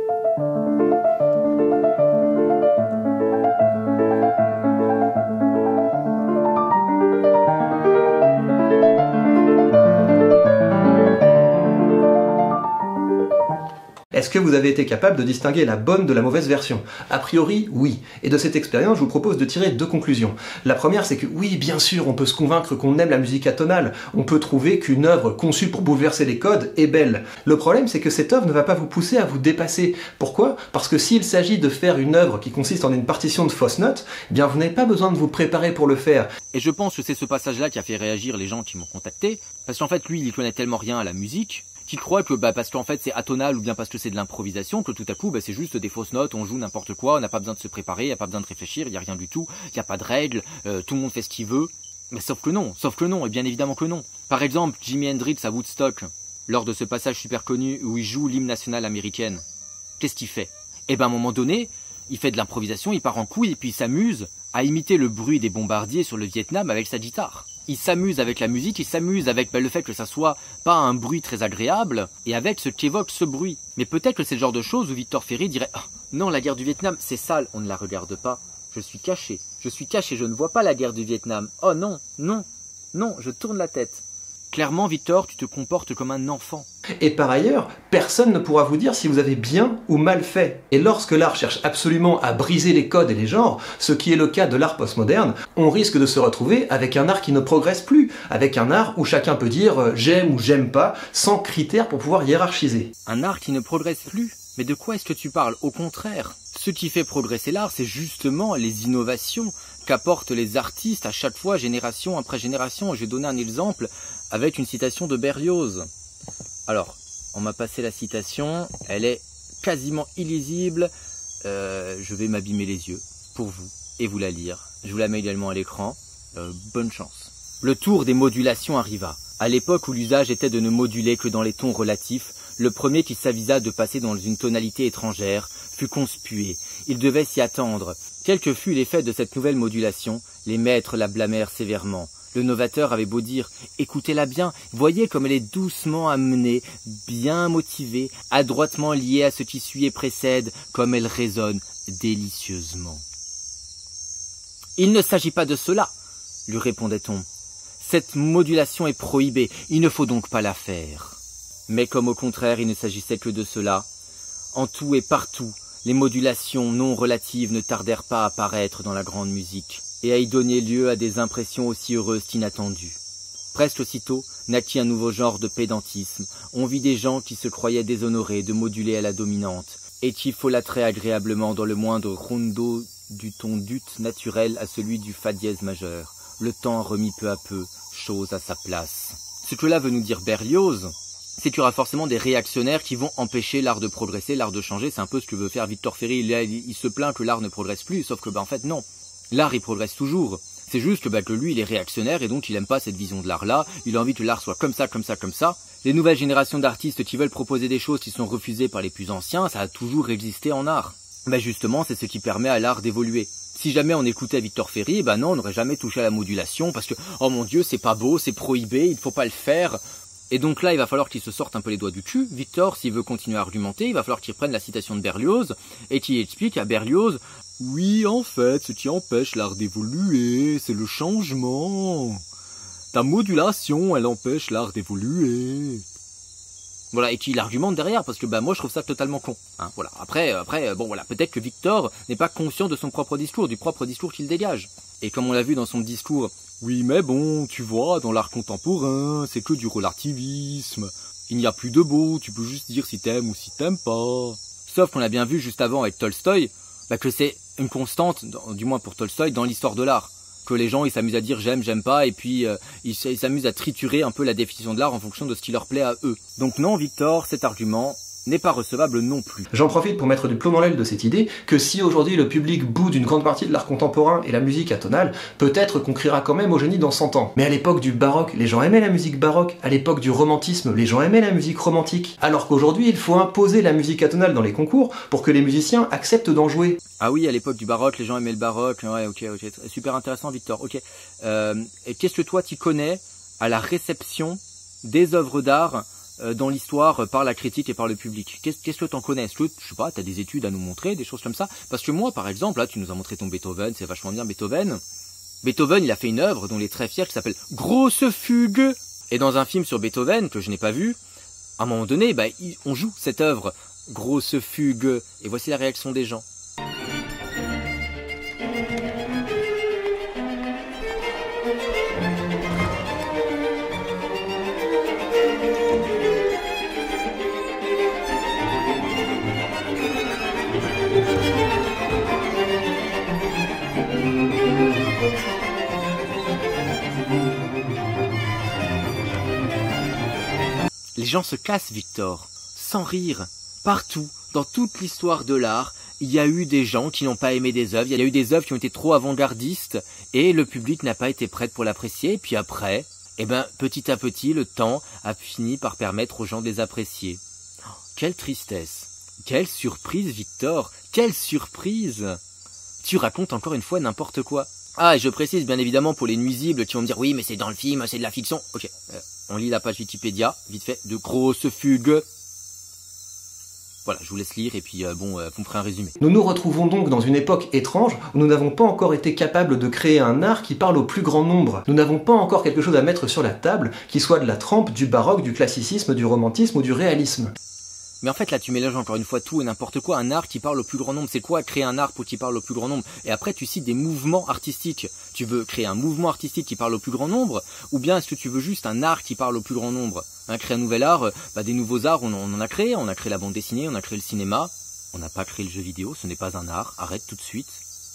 Est-ce que vous avez été capable de distinguer la bonne de la mauvaise version? A priori, oui. Et de cette expérience, je vous propose de tirer deux conclusions. La première, c'est que oui, bien sûr, on peut se convaincre qu'on aime la musique atonale. On peut trouver qu'une œuvre conçue pour bouleverser les codes est belle. Le problème, c'est que cette œuvre ne va pas vous pousser à vous dépasser. Pourquoi? Parce que s'il s'agit de faire une œuvre qui consiste en une partition de fausses notes, eh bien vous n'avez pas besoin de vous préparer pour le faire. Et je pense que c'est ce passage-là qui a fait réagir les gens qui m'ont contacté, parce qu'en fait, lui, il connaît tellement rien à la musique, qu'il croit que parce qu'en fait c'est atonal ou bien parce que c'est de l'improvisation, que tout à coup c'est juste des fausses notes, on joue n'importe quoi, on n'a pas besoin de se préparer, il n'y a pas besoin de réfléchir, il n'y a rien du tout, il n'y a pas de règles, tout le monde fait ce qu'il veut. Mais sauf que non, et bien évidemment que non. Par exemple, Jimi Hendrix à Woodstock, lors de ce passage super connu où il joue l'hymne national américaine, qu'est-ce qu'il fait? Eh ben à un moment donné, il fait de l'improvisation, il part en couille et puis il s'amuse à imiter le bruit des bombardiers sur le Vietnam avec sa guitare. Il s'amuse avec la musique, il s'amuse avec le fait que ça soit pas un bruit très agréable, et avec ce qu'évoque ce bruit. Mais peut-être que c'est le genre de choses où Victor Ferry dirait « Ah, non, la guerre du Vietnam, c'est sale, on ne la regarde pas. Je suis caché, je ne vois pas la guerre du Vietnam. Oh non, non, non, je tourne la tête. » Clairement, Victor, tu te comportes comme un enfant. Et par ailleurs, personne ne pourra vous dire si vous avez bien ou mal fait. Et lorsque l'art cherche absolument à briser les codes et les genres, ce qui est le cas de l'art postmoderne, on risque de se retrouver avec un art qui ne progresse plus, avec un art où chacun peut dire j'aime ou j'aime pas, sans critères pour pouvoir hiérarchiser. Un art qui ne progresse plus? Mais de quoi est-ce que tu parles? Au contraire, ce qui fait progresser l'art, c'est justement les innovations qu'apportent les artistes à chaque fois, génération après génération. Je vais donner un exemple avec une citation de Berlioz. Alors, on m'a passé la citation, elle est quasiment illisible, je vais m'abîmer les yeux pour vous et vous la lire. Je vous la mets également à l'écran, bonne chance. Le tour des modulations arriva. À l'époque où l'usage était de ne moduler que dans les tons relatifs, le premier qui s'avisa de passer dans une tonalité étrangère fut conspué. Il devait s'y attendre. Quel que fût l'effet de cette nouvelle modulation, les maîtres la blâmèrent sévèrement. Le novateur avait beau dire « Écoutez-la bien, voyez comme elle est doucement amenée, bien motivée, adroitement liée à ce qui suit et précède, comme elle résonne délicieusement. » « Il ne s'agit pas de cela, » lui répondait-on. « Cette modulation est prohibée, il ne faut donc pas la faire. » Mais comme au contraire il ne s'agissait que de cela, en tout et partout, les modulations non relatives ne tardèrent pas à apparaître dans la grande musique, et à y donner lieu à des impressions aussi heureuses qu'inattendues. Presque aussitôt naquit un nouveau genre de pédantisme. On vit des gens qui se croyaient déshonorés de moduler à la dominante, et qui folâtraient agréablement dans le moindre rondo du ton d'ut naturel à celui du fa dièse majeur. Le temps remit peu à peu, chose à sa place. Ce que là veut nous dire Berlioz, c'est qu'il y aura forcément des réactionnaires qui vont empêcher l'art de progresser, l'art de changer. C'est un peu ce que veut faire Victor Ferry. Il se plaint que l'art ne progresse plus, sauf que en fait non. L'art il progresse toujours. C'est juste que lui il est réactionnaire et donc il aime pas cette vision de l'art là. Il a envie que l'art soit comme ça, comme ça, comme ça. Les nouvelles générations d'artistes qui veulent proposer des choses qui sont refusées par les plus anciens, ça a toujours existé en art. Justement, c'est ce qui permet à l'art d'évoluer. Si jamais on écoutait Victor Ferry, non, on n'aurait jamais touché à la modulation parce que, oh mon Dieu, c'est pas beau, c'est prohibé, il ne faut pas le faire. Et donc là, il va falloir qu'il se sorte un peu les doigts du cul. Victor, s'il veut continuer à argumenter, il va falloir qu'il prenne la citation de Berlioz et qu'il explique à Berlioz « Oui, en fait, ce qui empêche l'art d'évoluer, c'est le changement. Ta modulation, elle empêche l'art d'évoluer. » Voilà, et qu'il argumente derrière, parce que bah moi je trouve ça totalement con. Hein, voilà. Après, bon voilà, peut-être que Victor n'est pas conscient de son propre discours, du propre discours qu'il dégage. Et comme on l'a vu dans son discours, oui mais bon, tu vois, dans l'art contemporain, c'est que du relativisme. Il n'y a plus de beau, tu peux juste dire si t'aimes ou si t'aimes pas. Sauf qu'on a bien vu juste avant avec Tolstoï, bah, que c'est une constante, du moins pour Tolstoï, dans l'histoire de l'art. Que les gens ils s'amusent à dire j'aime, j'aime pas, et puis ils s'amusent à triturer un peu la définition de l'art en fonction de ce qui leur plaît à eux. Donc non Victor, cet argument n'est pas recevable non plus. J'en profite pour mettre du plomb dans l'aile de cette idée que si aujourd'hui le public boude une grande partie de l'art contemporain et la musique atonale, peut-être qu'on criera quand même au génie dans 100 ans. Mais à l'époque du baroque, les gens aimaient la musique baroque, à l'époque du romantisme, les gens aimaient la musique romantique. Alors qu'aujourd'hui, il faut imposer la musique atonale dans les concours pour que les musiciens acceptent d'en jouer. Ah oui, à l'époque du baroque, les gens aimaient le baroque, ouais, ok, super intéressant Victor, ok. Et qu'est-ce que toi tu connais à la réception des œuvres d'art dans l'histoire par la critique et par le public? Qu'est-ce que t'en connais? Est-ce que, je sais pas, t'as des études à nous montrer, des choses comme ça? Parce que moi, par exemple, là, tu nous as montré ton Beethoven, c'est vachement bien Beethoven. Beethoven, il a fait une œuvre dont il est très fier qui s'appelle Grosse Fugue. Et dans un film sur Beethoven, que je n'ai pas vu, à un moment donné, bah, on joue cette œuvre, Grosse Fugue. Et voici la réaction des gens. Les gens se cassent, Victor, sans rire. Partout, dans toute l'histoire de l'art, il y a eu des gens qui n'ont pas aimé des œuvres, il y a eu des œuvres qui ont été trop avant-gardistes, et le public n'a pas été prêt pour l'apprécier, et puis après, eh ben, petit à petit, le temps a fini par permettre aux gens de les apprécier. Oh, quelle tristesse! Quelle surprise, Victor! Quelle surprise! Tu racontes encore une fois n'importe quoi. Ah, et je précise bien évidemment pour les nuisibles qui vont me dire « Oui, mais c'est dans le film, c'est de la fiction. » Ok, on lit la page Wikipédia, vite fait, de Grosse Fugue. Voilà, je vous laisse lire et puis bon, vous me ferez un résumé. Nous nous retrouvons donc dans une époque étrange où nous n'avons pas encore été capables de créer un art qui parle au plus grand nombre. Nous n'avons pas encore quelque chose à mettre sur la table qui soit de la trempe du baroque, du classicisme, du romantisme ou du réalisme. Mais en fait, là, tu mélanges encore une fois tout et n'importe quoi. Un art qui parle au plus grand nombre. C'est quoi créer un art pour qu'il parle au plus grand nombre? Et après, tu cites des mouvements artistiques. Tu veux créer un mouvement artistique qui parle au plus grand nombre? Ou bien est-ce que tu veux juste un art qui parle au plus grand nombre? Hein, créer un nouvel art, bah, des nouveaux arts, on en a créé. On a créé la bande dessinée, on a créé le cinéma. On n'a pas créé le jeu vidéo, ce n'est pas un art. Arrête tout de suite.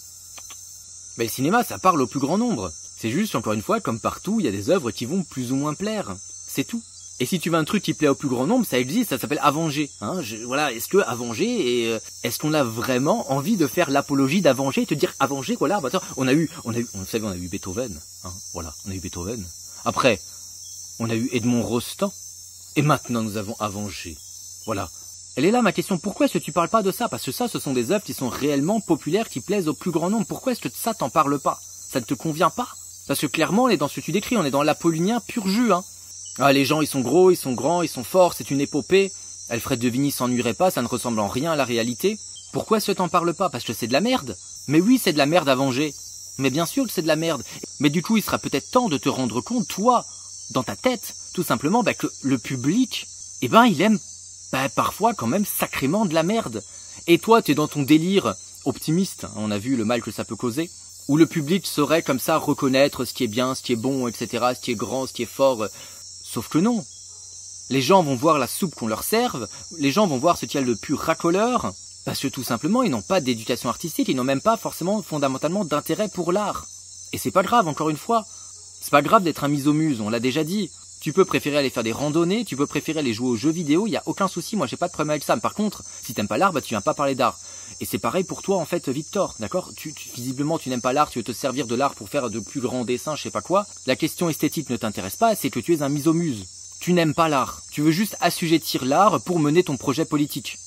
Mais le cinéma, ça parle au plus grand nombre. C'est juste, encore une fois, comme partout, il y a des œuvres qui vont plus ou moins plaire. C'est tout. Et si tu veux un truc qui plaît au plus grand nombre, ça existe, ça s'appelle Avanger. Hein, voilà, est-ce que Avanger et est-ce qu'on a vraiment envie de faire l'apologie d'Avanger et te dire Avanger, voilà, bah, on a eu Beethoven, hein, voilà, on a eu Beethoven. Après, on a eu Edmond Rostand, et maintenant nous avons Avanger. Voilà. Elle est là ma question, pourquoi est-ce que tu parles pas de ça? Parce que ça, ce sont des œuvres qui sont réellement populaires, qui plaisent au plus grand nombre. Pourquoi est-ce que ça t'en parle pas? Ça ne te convient pas? Parce que clairement, on est dans ce que tu décris, on est dans l'apollinien pur jus, hein. Ah, les gens, ils sont gros, ils sont grands, ils sont forts, c'est une épopée. Alfred de Vigny s'ennuierait pas, ça ne ressemble en rien à la réalité. Pourquoi est-ce que t'en parles pas? Parce que c'est de la merde. Mais oui, c'est de la merde à venger. Mais bien sûr que c'est de la merde. Mais du coup, il sera peut-être temps de te rendre compte, toi, dans ta tête, tout simplement, bah, que le public, eh ben, il aime, bah, parfois quand même sacrément de la merde. Et toi, t'es dans ton délire optimiste, hein, on a vu le mal que ça peut causer, où le public saurait comme ça reconnaître ce qui est bien, ce qui est bon, etc., ce qui est grand, ce qui est fort. Sauf que non. Les gens vont voir la soupe qu'on leur serve, les gens vont voir ce qu'il y a le plus racoleur, parce que tout simplement, ils n'ont pas d'éducation artistique, ils n'ont même pas forcément fondamentalement d'intérêt pour l'art. Et c'est pas grave, encore une fois. C'est pas grave d'être un misomuse, on l'a déjà dit. Tu peux préférer aller faire des randonnées, tu peux préférer aller jouer aux jeux vidéo, il n'y a aucun souci, moi j'ai pas de problème avec ça. Mais par contre, si t'aimes pas l'art, bah tu viens pas parler d'art. Et c'est pareil pour toi en fait, Victor, d'accord? Visiblement tu n'aimes pas l'art, tu veux te servir de l'art pour faire de plus grands dessins, je sais pas quoi. La question esthétique ne t'intéresse pas, c'est que tu es un misomuse. Tu n'aimes pas l'art. Tu veux juste assujettir l'art pour mener ton projet politique.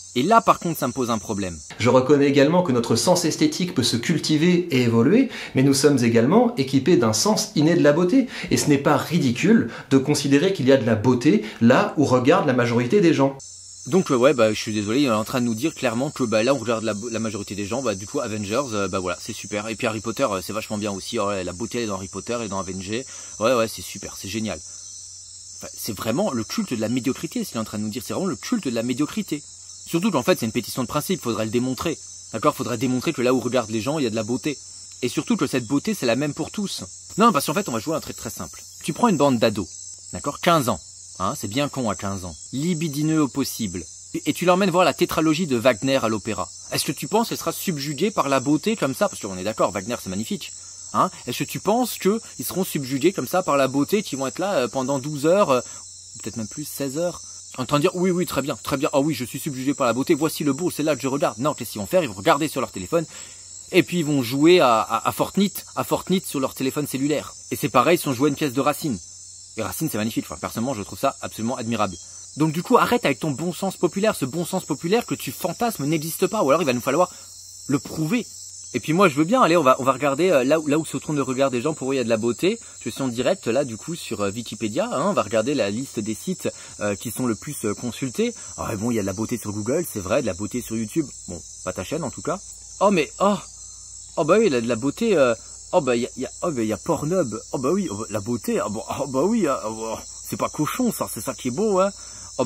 Et là, par contre, ça me pose un problème. Je reconnais également que notre sens esthétique peut se cultiver et évoluer, mais nous sommes également équipés d'un sens inné de la beauté. Et ce n'est pas ridicule de considérer qu'il y a de la beauté là où regarde la majorité des gens. Donc ouais, je suis désolé, il est en train de nous dire clairement que là on regarde la majorité des gens, du coup Avengers, voilà, c'est super. Et puis Harry Potter, c'est vachement bien aussi, la beauté elle est dans Harry Potter, elle est dans Avengers, ouais, c'est super, c'est génial. Enfin, c'est vraiment le culte de la médiocrité, ce qu'il est en train de nous dire, c'est vraiment le culte de la médiocrité. Surtout qu'en fait c'est une pétition de principe, faudrait le démontrer, d'accord, faudrait démontrer que là où regardent les gens, il y a de la beauté. Et surtout que cette beauté c'est la même pour tous. Non, parce qu'en fait on va jouer un truc très simple. Tu prends une bande d'ados, d'accord, 15 ans. Hein, c'est bien con à 15 ans. Libidineux au possible. Et tu l'emmènes voir la tétralogie de Wagner à l'opéra. Est-ce que tu penses qu'elle sera subjuguée par la beauté comme ça? Parce qu'on est d'accord, Wagner c'est magnifique. Hein, est-ce que tu penses qu'ils seront subjugués comme ça par la beauté, qui vont être là pendant 12 heures, peut-être même plus, 16 heures, en train de dire oui, très bien, ah oui, je suis subjugué par la beauté, voici le beau, c'est là que je regarde. Non, qu'est-ce qu'ils vont faire? Ils vont regarder sur leur téléphone, et puis ils vont jouer à Fortnite sur leur téléphone cellulaire. Et c'est pareil, ils sont joués à une pièce de Racine. Et Racine, c'est magnifique. Enfin, personnellement, je trouve ça absolument admirable. Donc du coup, arrête avec ton bon sens populaire. Ce bon sens populaire que tu fantasmes n'existe pas. Ou alors, il va nous falloir le prouver. Et puis moi, je veux bien. Allez, on va regarder là où se tourne le regard des gens pour où il y a de la beauté. Je suis en direct, là, du coup, sur Wikipédia. Hein, on va regarder la liste des sites qui sont le plus consultés. Ah, bon, il y a de la beauté sur Google, c'est vrai. De la beauté sur YouTube. Bon, pas ta chaîne, en tout cas. Oh, mais... Oh bah oui, il y a de la beauté... il y a Pornhub. Oui, la beauté. Oui, c'est pas cochon ça, c'est ça qui est beau, hein.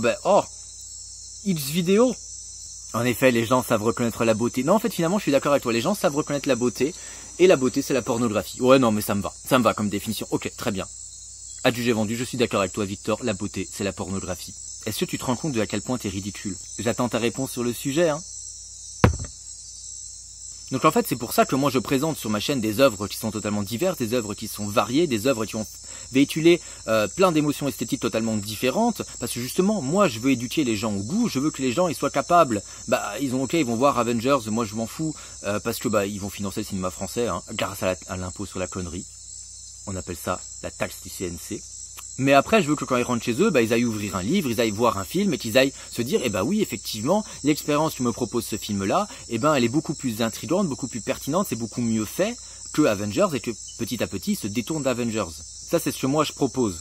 Xvideo. En effet, les gens savent reconnaître la beauté. Non, en fait, finalement, je suis d'accord avec toi. Les gens savent reconnaître la beauté. Et la beauté, c'est la pornographie. Ouais, non, mais ça me va. Ça me va comme définition. Ok, très bien. Adjugé vendu, je suis d'accord avec toi, Victor. La beauté, c'est la pornographie. Est-ce que tu te rends compte de à quel point t'es ridicule? J'attends ta réponse sur le sujet, hein. Donc en fait, c'est pour ça que moi je présente sur ma chaîne des œuvres qui sont totalement diverses, des œuvres qui sont variées, des œuvres qui ont véhiculé plein d'émotions esthétiques totalement différentes, parce que justement, moi je veux éduquer les gens au goût, je veux que les gens ils soient capables, ils vont voir Avengers, moi je m'en fous, parce que ils vont financer le cinéma français, hein, grâce à l'impôt sur la connerie. On appelle ça la taxe du CNC. Mais après, je veux que quand ils rentrent chez eux, ils aillent ouvrir un livre, ils aillent voir un film et qu'ils aillent se dire, oui, effectivement, l'expérience que me propose ce film-là, elle est beaucoup plus intrigante, beaucoup plus pertinente, c'est beaucoup mieux fait que Avengers et que petit à petit, ils se détournent d'Avengers. Ça, c'est ce que moi je propose.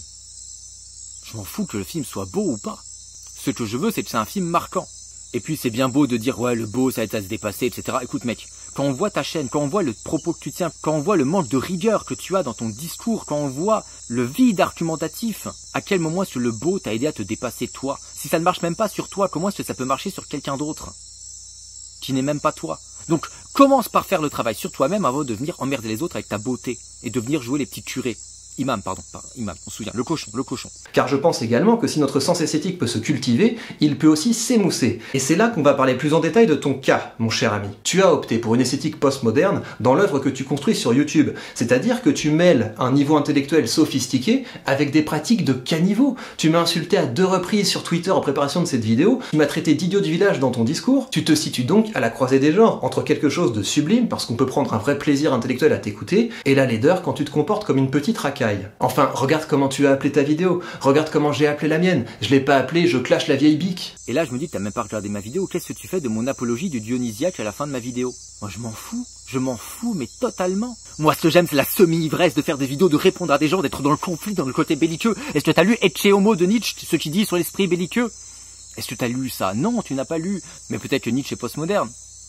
Je m'en fous que le film soit beau ou pas. Ce que je veux, c'est que c'est un film marquant. Et puis, c'est bien beau de dire, ouais, le beau, ça va être à se dépasser, etc. Écoute, mec, quand on voit ta chaîne, quand on voit le propos que tu tiens, quand on voit le manque de rigueur que tu as dans ton discours, quand on voit le vide argumentatif, à quel moment est-ce que le beau t'a aidé à te dépasser toi? Si ça ne marche même pas sur toi, comment est-ce que ça peut marcher sur quelqu'un d'autre qui n'est même pas toi? Donc, commence par faire le travail sur toi-même avant de venir emmerder les autres avec ta beauté et de venir jouer les petits curés. Imam, on se souvient, le cochon. Car je pense également que si notre sens esthétique peut se cultiver, il peut aussi s'émousser. Et c'est là qu'on va parler plus en détail de ton cas, mon cher ami. Tu as opté pour une esthétique postmoderne dans l'œuvre que tu construis sur YouTube. C'est-à-dire que tu mêles un niveau intellectuel sophistiqué avec des pratiques de caniveau. Tu m'as insulté à 2 reprises sur Twitter en préparation de cette vidéo, tu m'as traité d'idiot du village dans ton discours, tu te situes donc à la croisée des genres, entre quelque chose de sublime, parce qu'on peut prendre un vrai plaisir intellectuel à t'écouter, et la laideur quand tu te comportes comme une petite racaille. Enfin, regarde comment tu as appelé ta vidéo, regarde comment j'ai appelé la mienne, je l'ai pas appelé, je clash la vieille bique. Et là je me dis, t'as même pas regardé ma vidéo, qu'est-ce que tu fais de mon apologie du dionysiaque à la fin de ma vidéo? Moi je m'en fous, mais totalement. Moi ce que j'aime c'est la semi-ivresse de faire des vidéos, de répondre à des gens, d'être dans le conflit, dans le côté belliqueux. Est-ce que t'as lu Ecce Homo de Nietzsche, ce qui dit sur l'esprit belliqueux? Est-ce que t'as lu ça? Non, tu n'as pas lu, mais peut-être que Nietzsche est postmoderne.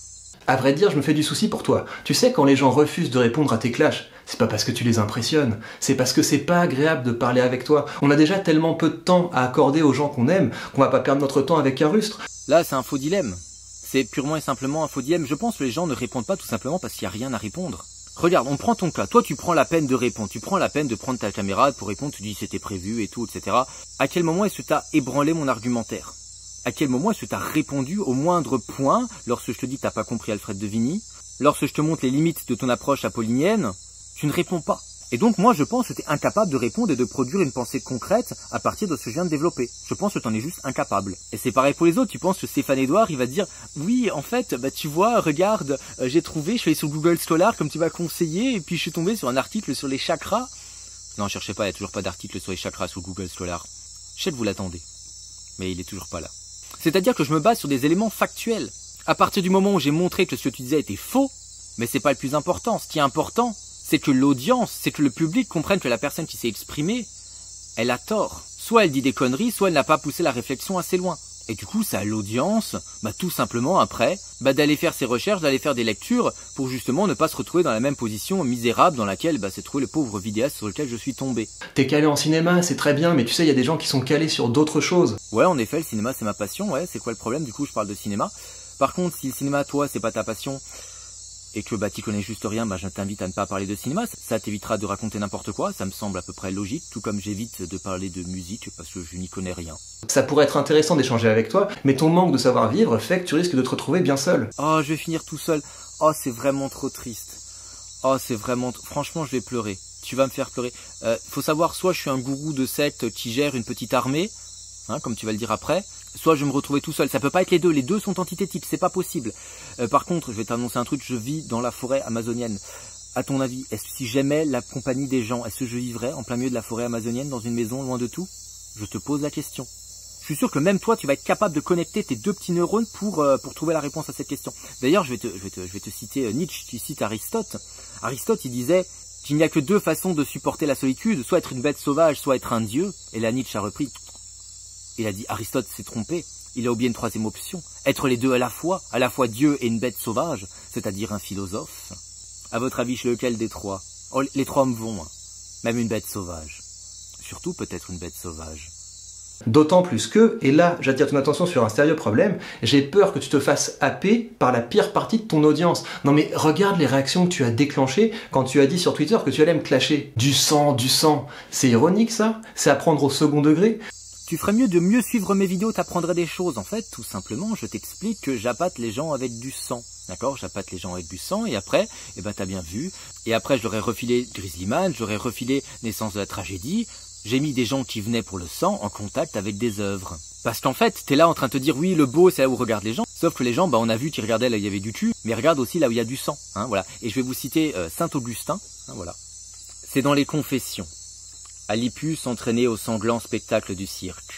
À vrai dire, je me fais du souci pour toi. Tu sais, quand les gens refusent de répondre à tes clashs, c'est pas parce que tu les impressionnes, c'est parce que c'est pas agréable de parler avec toi. On a déjà tellement peu de temps à accorder aux gens qu'on aime, qu'on va pas perdre notre temps avec un rustre. Là, c'est un faux dilemme. C'est purement et simplement un faux dilemme. Je pense que les gens ne répondent pas tout simplement parce qu'il n'y a rien à répondre. Regarde, on prend ton cas. Toi, tu prends la peine de répondre. Tu prends la peine de prendre ta caméra pour répondre. Tu dis c'était prévu et tout, etc. À quel moment est-ce que tu as ébranlé mon argumentaire? À quel moment est-ce que tu as répondu au moindre point lorsque je te dis que tu n'as pas compris Alfred de Vigny? Lorsque je te montre les limites de ton approche apollinienne, tu ne réponds pas. Et donc moi je pense que tu es incapable de répondre et de produire une pensée concrète à partir de ce que je viens de développer. Je pense que tu en es juste incapable. Et c'est pareil pour les autres, tu penses que Stéphane Edouard il va te dire « Oui en fait, tu vois, regarde, j'ai trouvé, je suis allé sur Google Scholar comme tu m'as conseillé et puis je suis tombé sur un article sur les chakras. » Non cherchez pas, il n'y a toujours pas d'article sur les chakras sur Google Scholar. Je sais que vous l'attendez, mais il est toujours pas là. C'est-à-dire que je me base sur des éléments factuels. À partir du moment où j'ai montré que ce que tu disais était faux, mais c'est pas le plus important. Ce qui est important, c'est que l'audience, c'est que le public comprenne que la personne qui s'est exprimée, elle a tort. Soit elle dit des conneries, soit elle n'a pas poussé la réflexion assez loin. Et du coup, c'est à l'audience, tout simplement après, d'aller faire ses recherches, d'aller faire des lectures, pour justement ne pas se retrouver dans la même position misérable dans laquelle s'est trouvé le pauvre vidéaste sur lequel je suis tombé. T'es calé en cinéma, c'est très bien, mais tu sais, il y a des gens qui sont calés sur d'autres choses. Ouais, en effet, le cinéma c'est ma passion, ouais, c'est quoi le problème? Du coup, je parle de cinéma. Par contre, si le cinéma, toi, c'est pas ta passion, et que t'y connais juste rien, je t'invite à ne pas parler de cinéma, ça t'évitera de raconter n'importe quoi, ça me semble à peu près logique, tout comme j'évite de parler de musique parce que je n'y connais rien. Ça pourrait être intéressant d'échanger avec toi, mais ton manque de savoir-vivre fait que tu risques de te retrouver bien seul. Oh, je vais finir tout seul. Oh, c'est vraiment trop triste. Oh, c'est vraiment... Franchement, je vais pleurer. Tu vas me faire pleurer. Faut savoir, soit je suis un gourou de secte qui gère une petite armée, comme tu vas le dire après, soit je vais me retrouver tout seul. Ça peut pas être les deux sont antithétiques, c'est pas possible. Par contre, je vais t'annoncer un truc, je vis dans la forêt amazonienne. À ton avis, est-ce que si j'aimais la compagnie des gens, est-ce que je vivrais en plein milieu de la forêt amazonienne, dans une maison, loin de tout? Je te pose la question. Je suis sûr que même toi, tu vas être capable de connecter tes deux petits neurones pour trouver la réponse à cette question. D'ailleurs, je vais te citer Nietzsche, tu cites Aristote. Aristote, il disait qu'il n'y a que deux façons de supporter la solitude, soit être une bête sauvage, soit être un dieu. Et là, Nietzsche a repris. Il a dit, Aristote s'est trompé. Il a oublié une troisième option. Être les deux à la fois Dieu et une bête sauvage, c'est-à-dire un philosophe. À votre avis, chez lequel des trois? Oh, les trois me vont, même une bête sauvage. Surtout peut-être une bête sauvage. D'autant plus que, et là j'attire ton attention sur un sérieux problème, j'ai peur que tu te fasses happer par la pire partie de ton audience. Non mais regarde les réactions que tu as déclenchées quand tu as dit sur Twitter que tu allais me clasher. Du sang. C'est ironique ça? C'est à prendre au second degré? Tu ferais mieux de mieux suivre mes vidéos, t'apprendrais des choses. En fait, tout simplement, je t'explique que j'appâte les gens avec du sang. D'accord? J'appâte les gens avec du sang, et après, t'as bien vu. Et après, je leur ai refilé Grizzlyman, je leur ai refilé Naissance de la tragédie. J'ai mis des gens qui venaient pour le sang en contact avec des œuvres. Parce qu'en fait, t'es là en train de te dire, oui, le beau, c'est là où regardent les gens. Sauf que les gens, on a vu qu'ils regardaient là où il y avait du cul, mais regardent aussi là où il y a du sang. Voilà. Et je vais vous citer Saint-Augustin. Voilà. C'est dans les Confessions. Alypus entraîné au sanglant spectacle du cirque.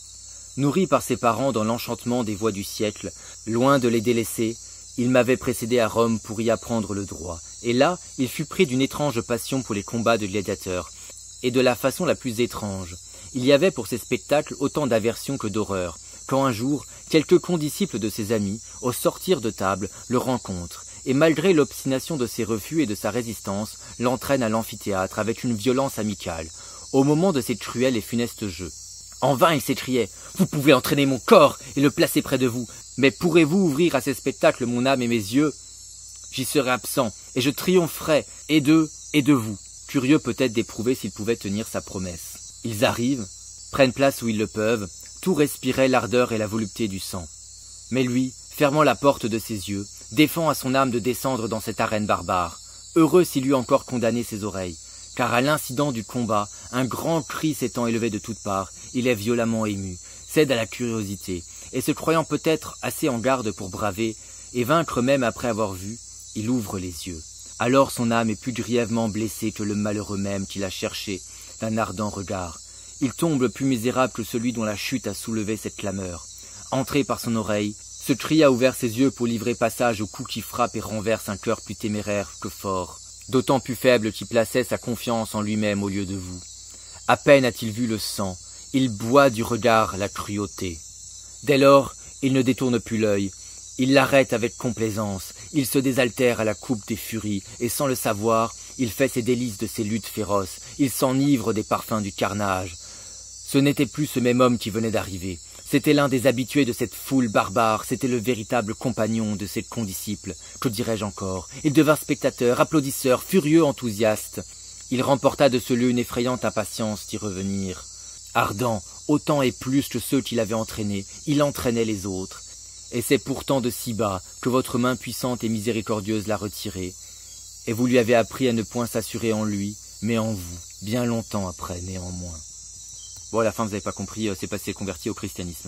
Nourri par ses parents dans l'enchantement des voies du siècle, loin de les délaisser, il m'avait précédé à Rome pour y apprendre le droit. Et là, il fut pris d'une étrange passion pour les combats de gladiateurs. Et de la façon la plus étrange. Il y avait pour ces spectacles autant d'aversion que d'horreur, quand un jour, quelques condisciples de ses amis, au sortir de table, le rencontrent, et malgré l'obstination de ses refus et de sa résistance, l'entraînent à l'amphithéâtre avec une violence amicale, au moment de ces cruels et funestes jeux. En vain, il s'écriait « Vous pouvez entraîner mon corps et le placer près de vous, mais pourrez-vous ouvrir à ces spectacles mon âme et mes yeux? J'y serai absent, et je triompherai, et d'eux, et de vous. » Curieux peut-être d'éprouver s'il pouvait tenir sa promesse. Ils arrivent, prennent place où ils le peuvent, tout respirait l'ardeur et la volupté du sang. Mais lui, fermant la porte de ses yeux, défend à son âme de descendre dans cette arène barbare. Heureux s'il eût encore condamné ses oreilles, car à l'incident du combat, un grand cri s'étant élevé de toutes parts, il est violemment ému, cède à la curiosité, et se croyant peut-être assez en garde pour braver, et vaincre même après avoir vu, il ouvre les yeux. Alors son âme est plus grièvement blessée que le malheureux même qui l'a cherché d'un ardent regard. Il tombe plus misérable que celui dont la chute a soulevé cette clameur. Entré par son oreille, ce cri a ouvert ses yeux pour livrer passage au coup qui frappe et renverse un cœur plus téméraire que fort, d'autant plus faible qu'il plaçait sa confiance en lui-même au lieu de vous. À peine a-t-il vu le sang, il boit du regard la cruauté. Dès lors, il ne détourne plus l'œil. Il l'arrête avec complaisance, il se désaltère à la coupe des furies, et sans le savoir, il fait ses délices de ces luttes féroces, il s'enivre des parfums du carnage. Ce n'était plus ce même homme qui venait d'arriver, c'était l'un des habitués de cette foule barbare, c'était le véritable compagnon de ses condisciples, que dirais-je encore? Il devint spectateur, applaudisseur, furieux enthousiaste. Il remporta de ce lieu une effrayante impatience d'y revenir. Ardent, autant et plus que ceux qui l'avaient entraîné, il entraînait les autres. Et c'est pourtant de si bas que votre main puissante et miséricordieuse l'a retiré, et vous lui avez appris à ne point s'assurer en lui, mais en vous, bien longtemps après, néanmoins. Bon, à la fin, vous n'avez pas compris, c'est passé converti au christianisme.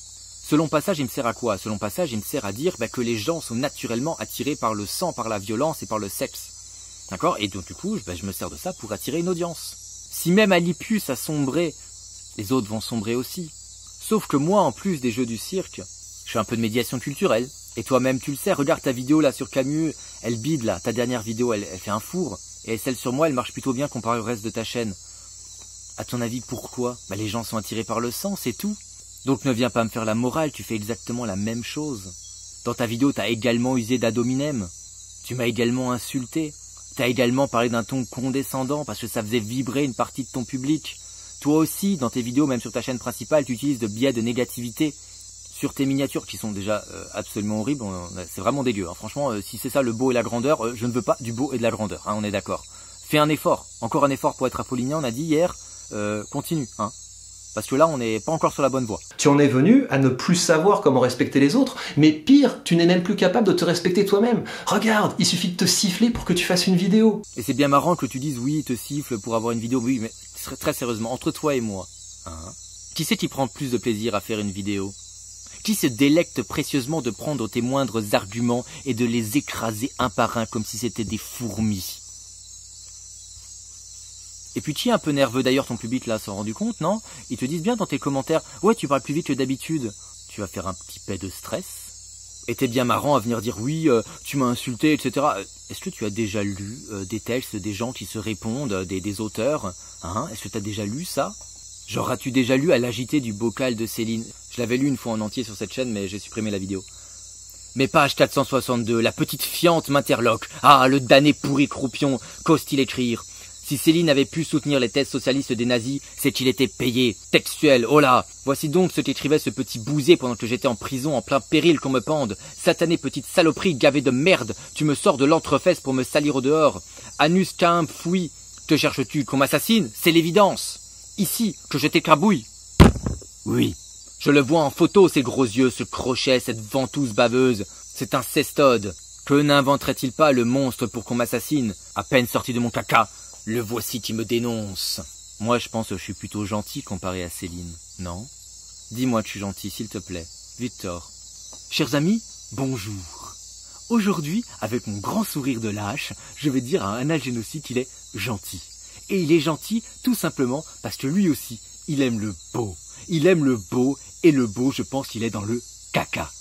Ce long passage, il me sert à quoi? Ce long passage, il me sert à dire que les gens sont naturellement attirés par le sang, par la violence et par le sexe. D'accord? Et donc, du coup, je me sers de ça pour attirer une audience. Si même Alypus a sombré, les autres vont sombrer aussi. Sauf que moi, en plus des jeux du cirque, je fais un peu de médiation culturelle. Et toi-même, tu le sais, regarde ta vidéo là sur Camus, elle bide là, ta dernière vidéo, elle fait un four. Et celle sur moi, elle marche plutôt bien comparée au reste de ta chaîne. À ton avis, pourquoi? Bah les gens sont attirés par le sang, c'est tout. Donc ne viens pas me faire la morale, tu fais exactement la même chose. Dans ta vidéo, t'as également usé d'ad hominem. Tu m'as également insulté. T'as également parlé d'un ton condescendant parce que ça faisait vibrer une partie de ton public. Toi aussi, dans tes vidéos, même sur ta chaîne principale, tu utilises de biais de négativité. Sur tes miniatures, qui sont déjà absolument horribles, c'est vraiment dégueu. Hein. Franchement, si c'est ça le beau et la grandeur, je ne veux pas du beau et de la grandeur, hein, on est d'accord. Fais un effort, encore un effort pour être apollinien, on a dit hier, continue. Hein. Parce que là, on n'est pas encore sur la bonne voie. Tu en es venu à ne plus savoir comment respecter les autres, mais pire, tu n'es même plus capable de te respecter toi-même. Regarde, il suffit de te siffler pour que tu fasses une vidéo. Et c'est bien marrant que tu dises oui, te siffle pour avoir une vidéo, oui, mais très sérieusement, entre toi et moi, hein, qui c'est qui prend plus de plaisir à faire une vidéo? Qui se délecte précieusement de prendre tes moindres arguments et de les écraser un par un comme si c'était des fourmis? Et puis tu es un peu nerveux d'ailleurs, ton public là s'en rendu compte, non? Ils te disent bien dans tes commentaires, ouais tu parles plus vite que d'habitude. Tu vas faire un petit peu de stress. Et t'es bien marrant à venir dire oui, tu m'as insulté, etc. Est-ce que tu as déjà lu des textes des gens qui se répondent, des auteurs, hein? Est-ce que tu as déjà lu ça? Genre, as-tu déjà lu À l'agité du bocal de Céline? Je l'avais lu une fois en entier sur cette chaîne, mais j'ai supprimé la vidéo. Mais page 462, la petite fiente m'interloque. Ah, le damné pourri croupion, qu'ose-t-il écrire? Si Céline avait pu soutenir les thèses socialistes des nazis, c'est qu'il était payé. Textuel, oh là! Voici donc ce qu'écrivait ce petit bousé pendant que j'étais en prison, en plein péril qu'on me pende. Satanée petite saloperie gavée de merde, tu me sors de l'entrefesse pour me salir au dehors. Anus caim fouille, que cherches-tu? Qu'on m'assassine? C'est l'évidence. Ici, que je t'écrabouille. Oui, je le vois en photo, ces gros yeux, ce crochet, cette ventouse baveuse. C'est un cestode. Que n'inventerait-il pas le monstre pour qu'on m'assassine? À peine sorti de mon caca, le voici qui me dénonce. Moi, je pense que je suis plutôt gentil comparé à Céline, non? Dis-moi que je suis gentil, s'il te plaît. Victor. Chers amis, bonjour. Aujourd'hui, avec mon grand sourire de lâche, je vais dire à un algénocide qu'il est gentil. Et il est gentil tout simplement parce que lui aussi, il aime le beau. Il aime le beau, et le beau, je pense qu'il est dans le caca.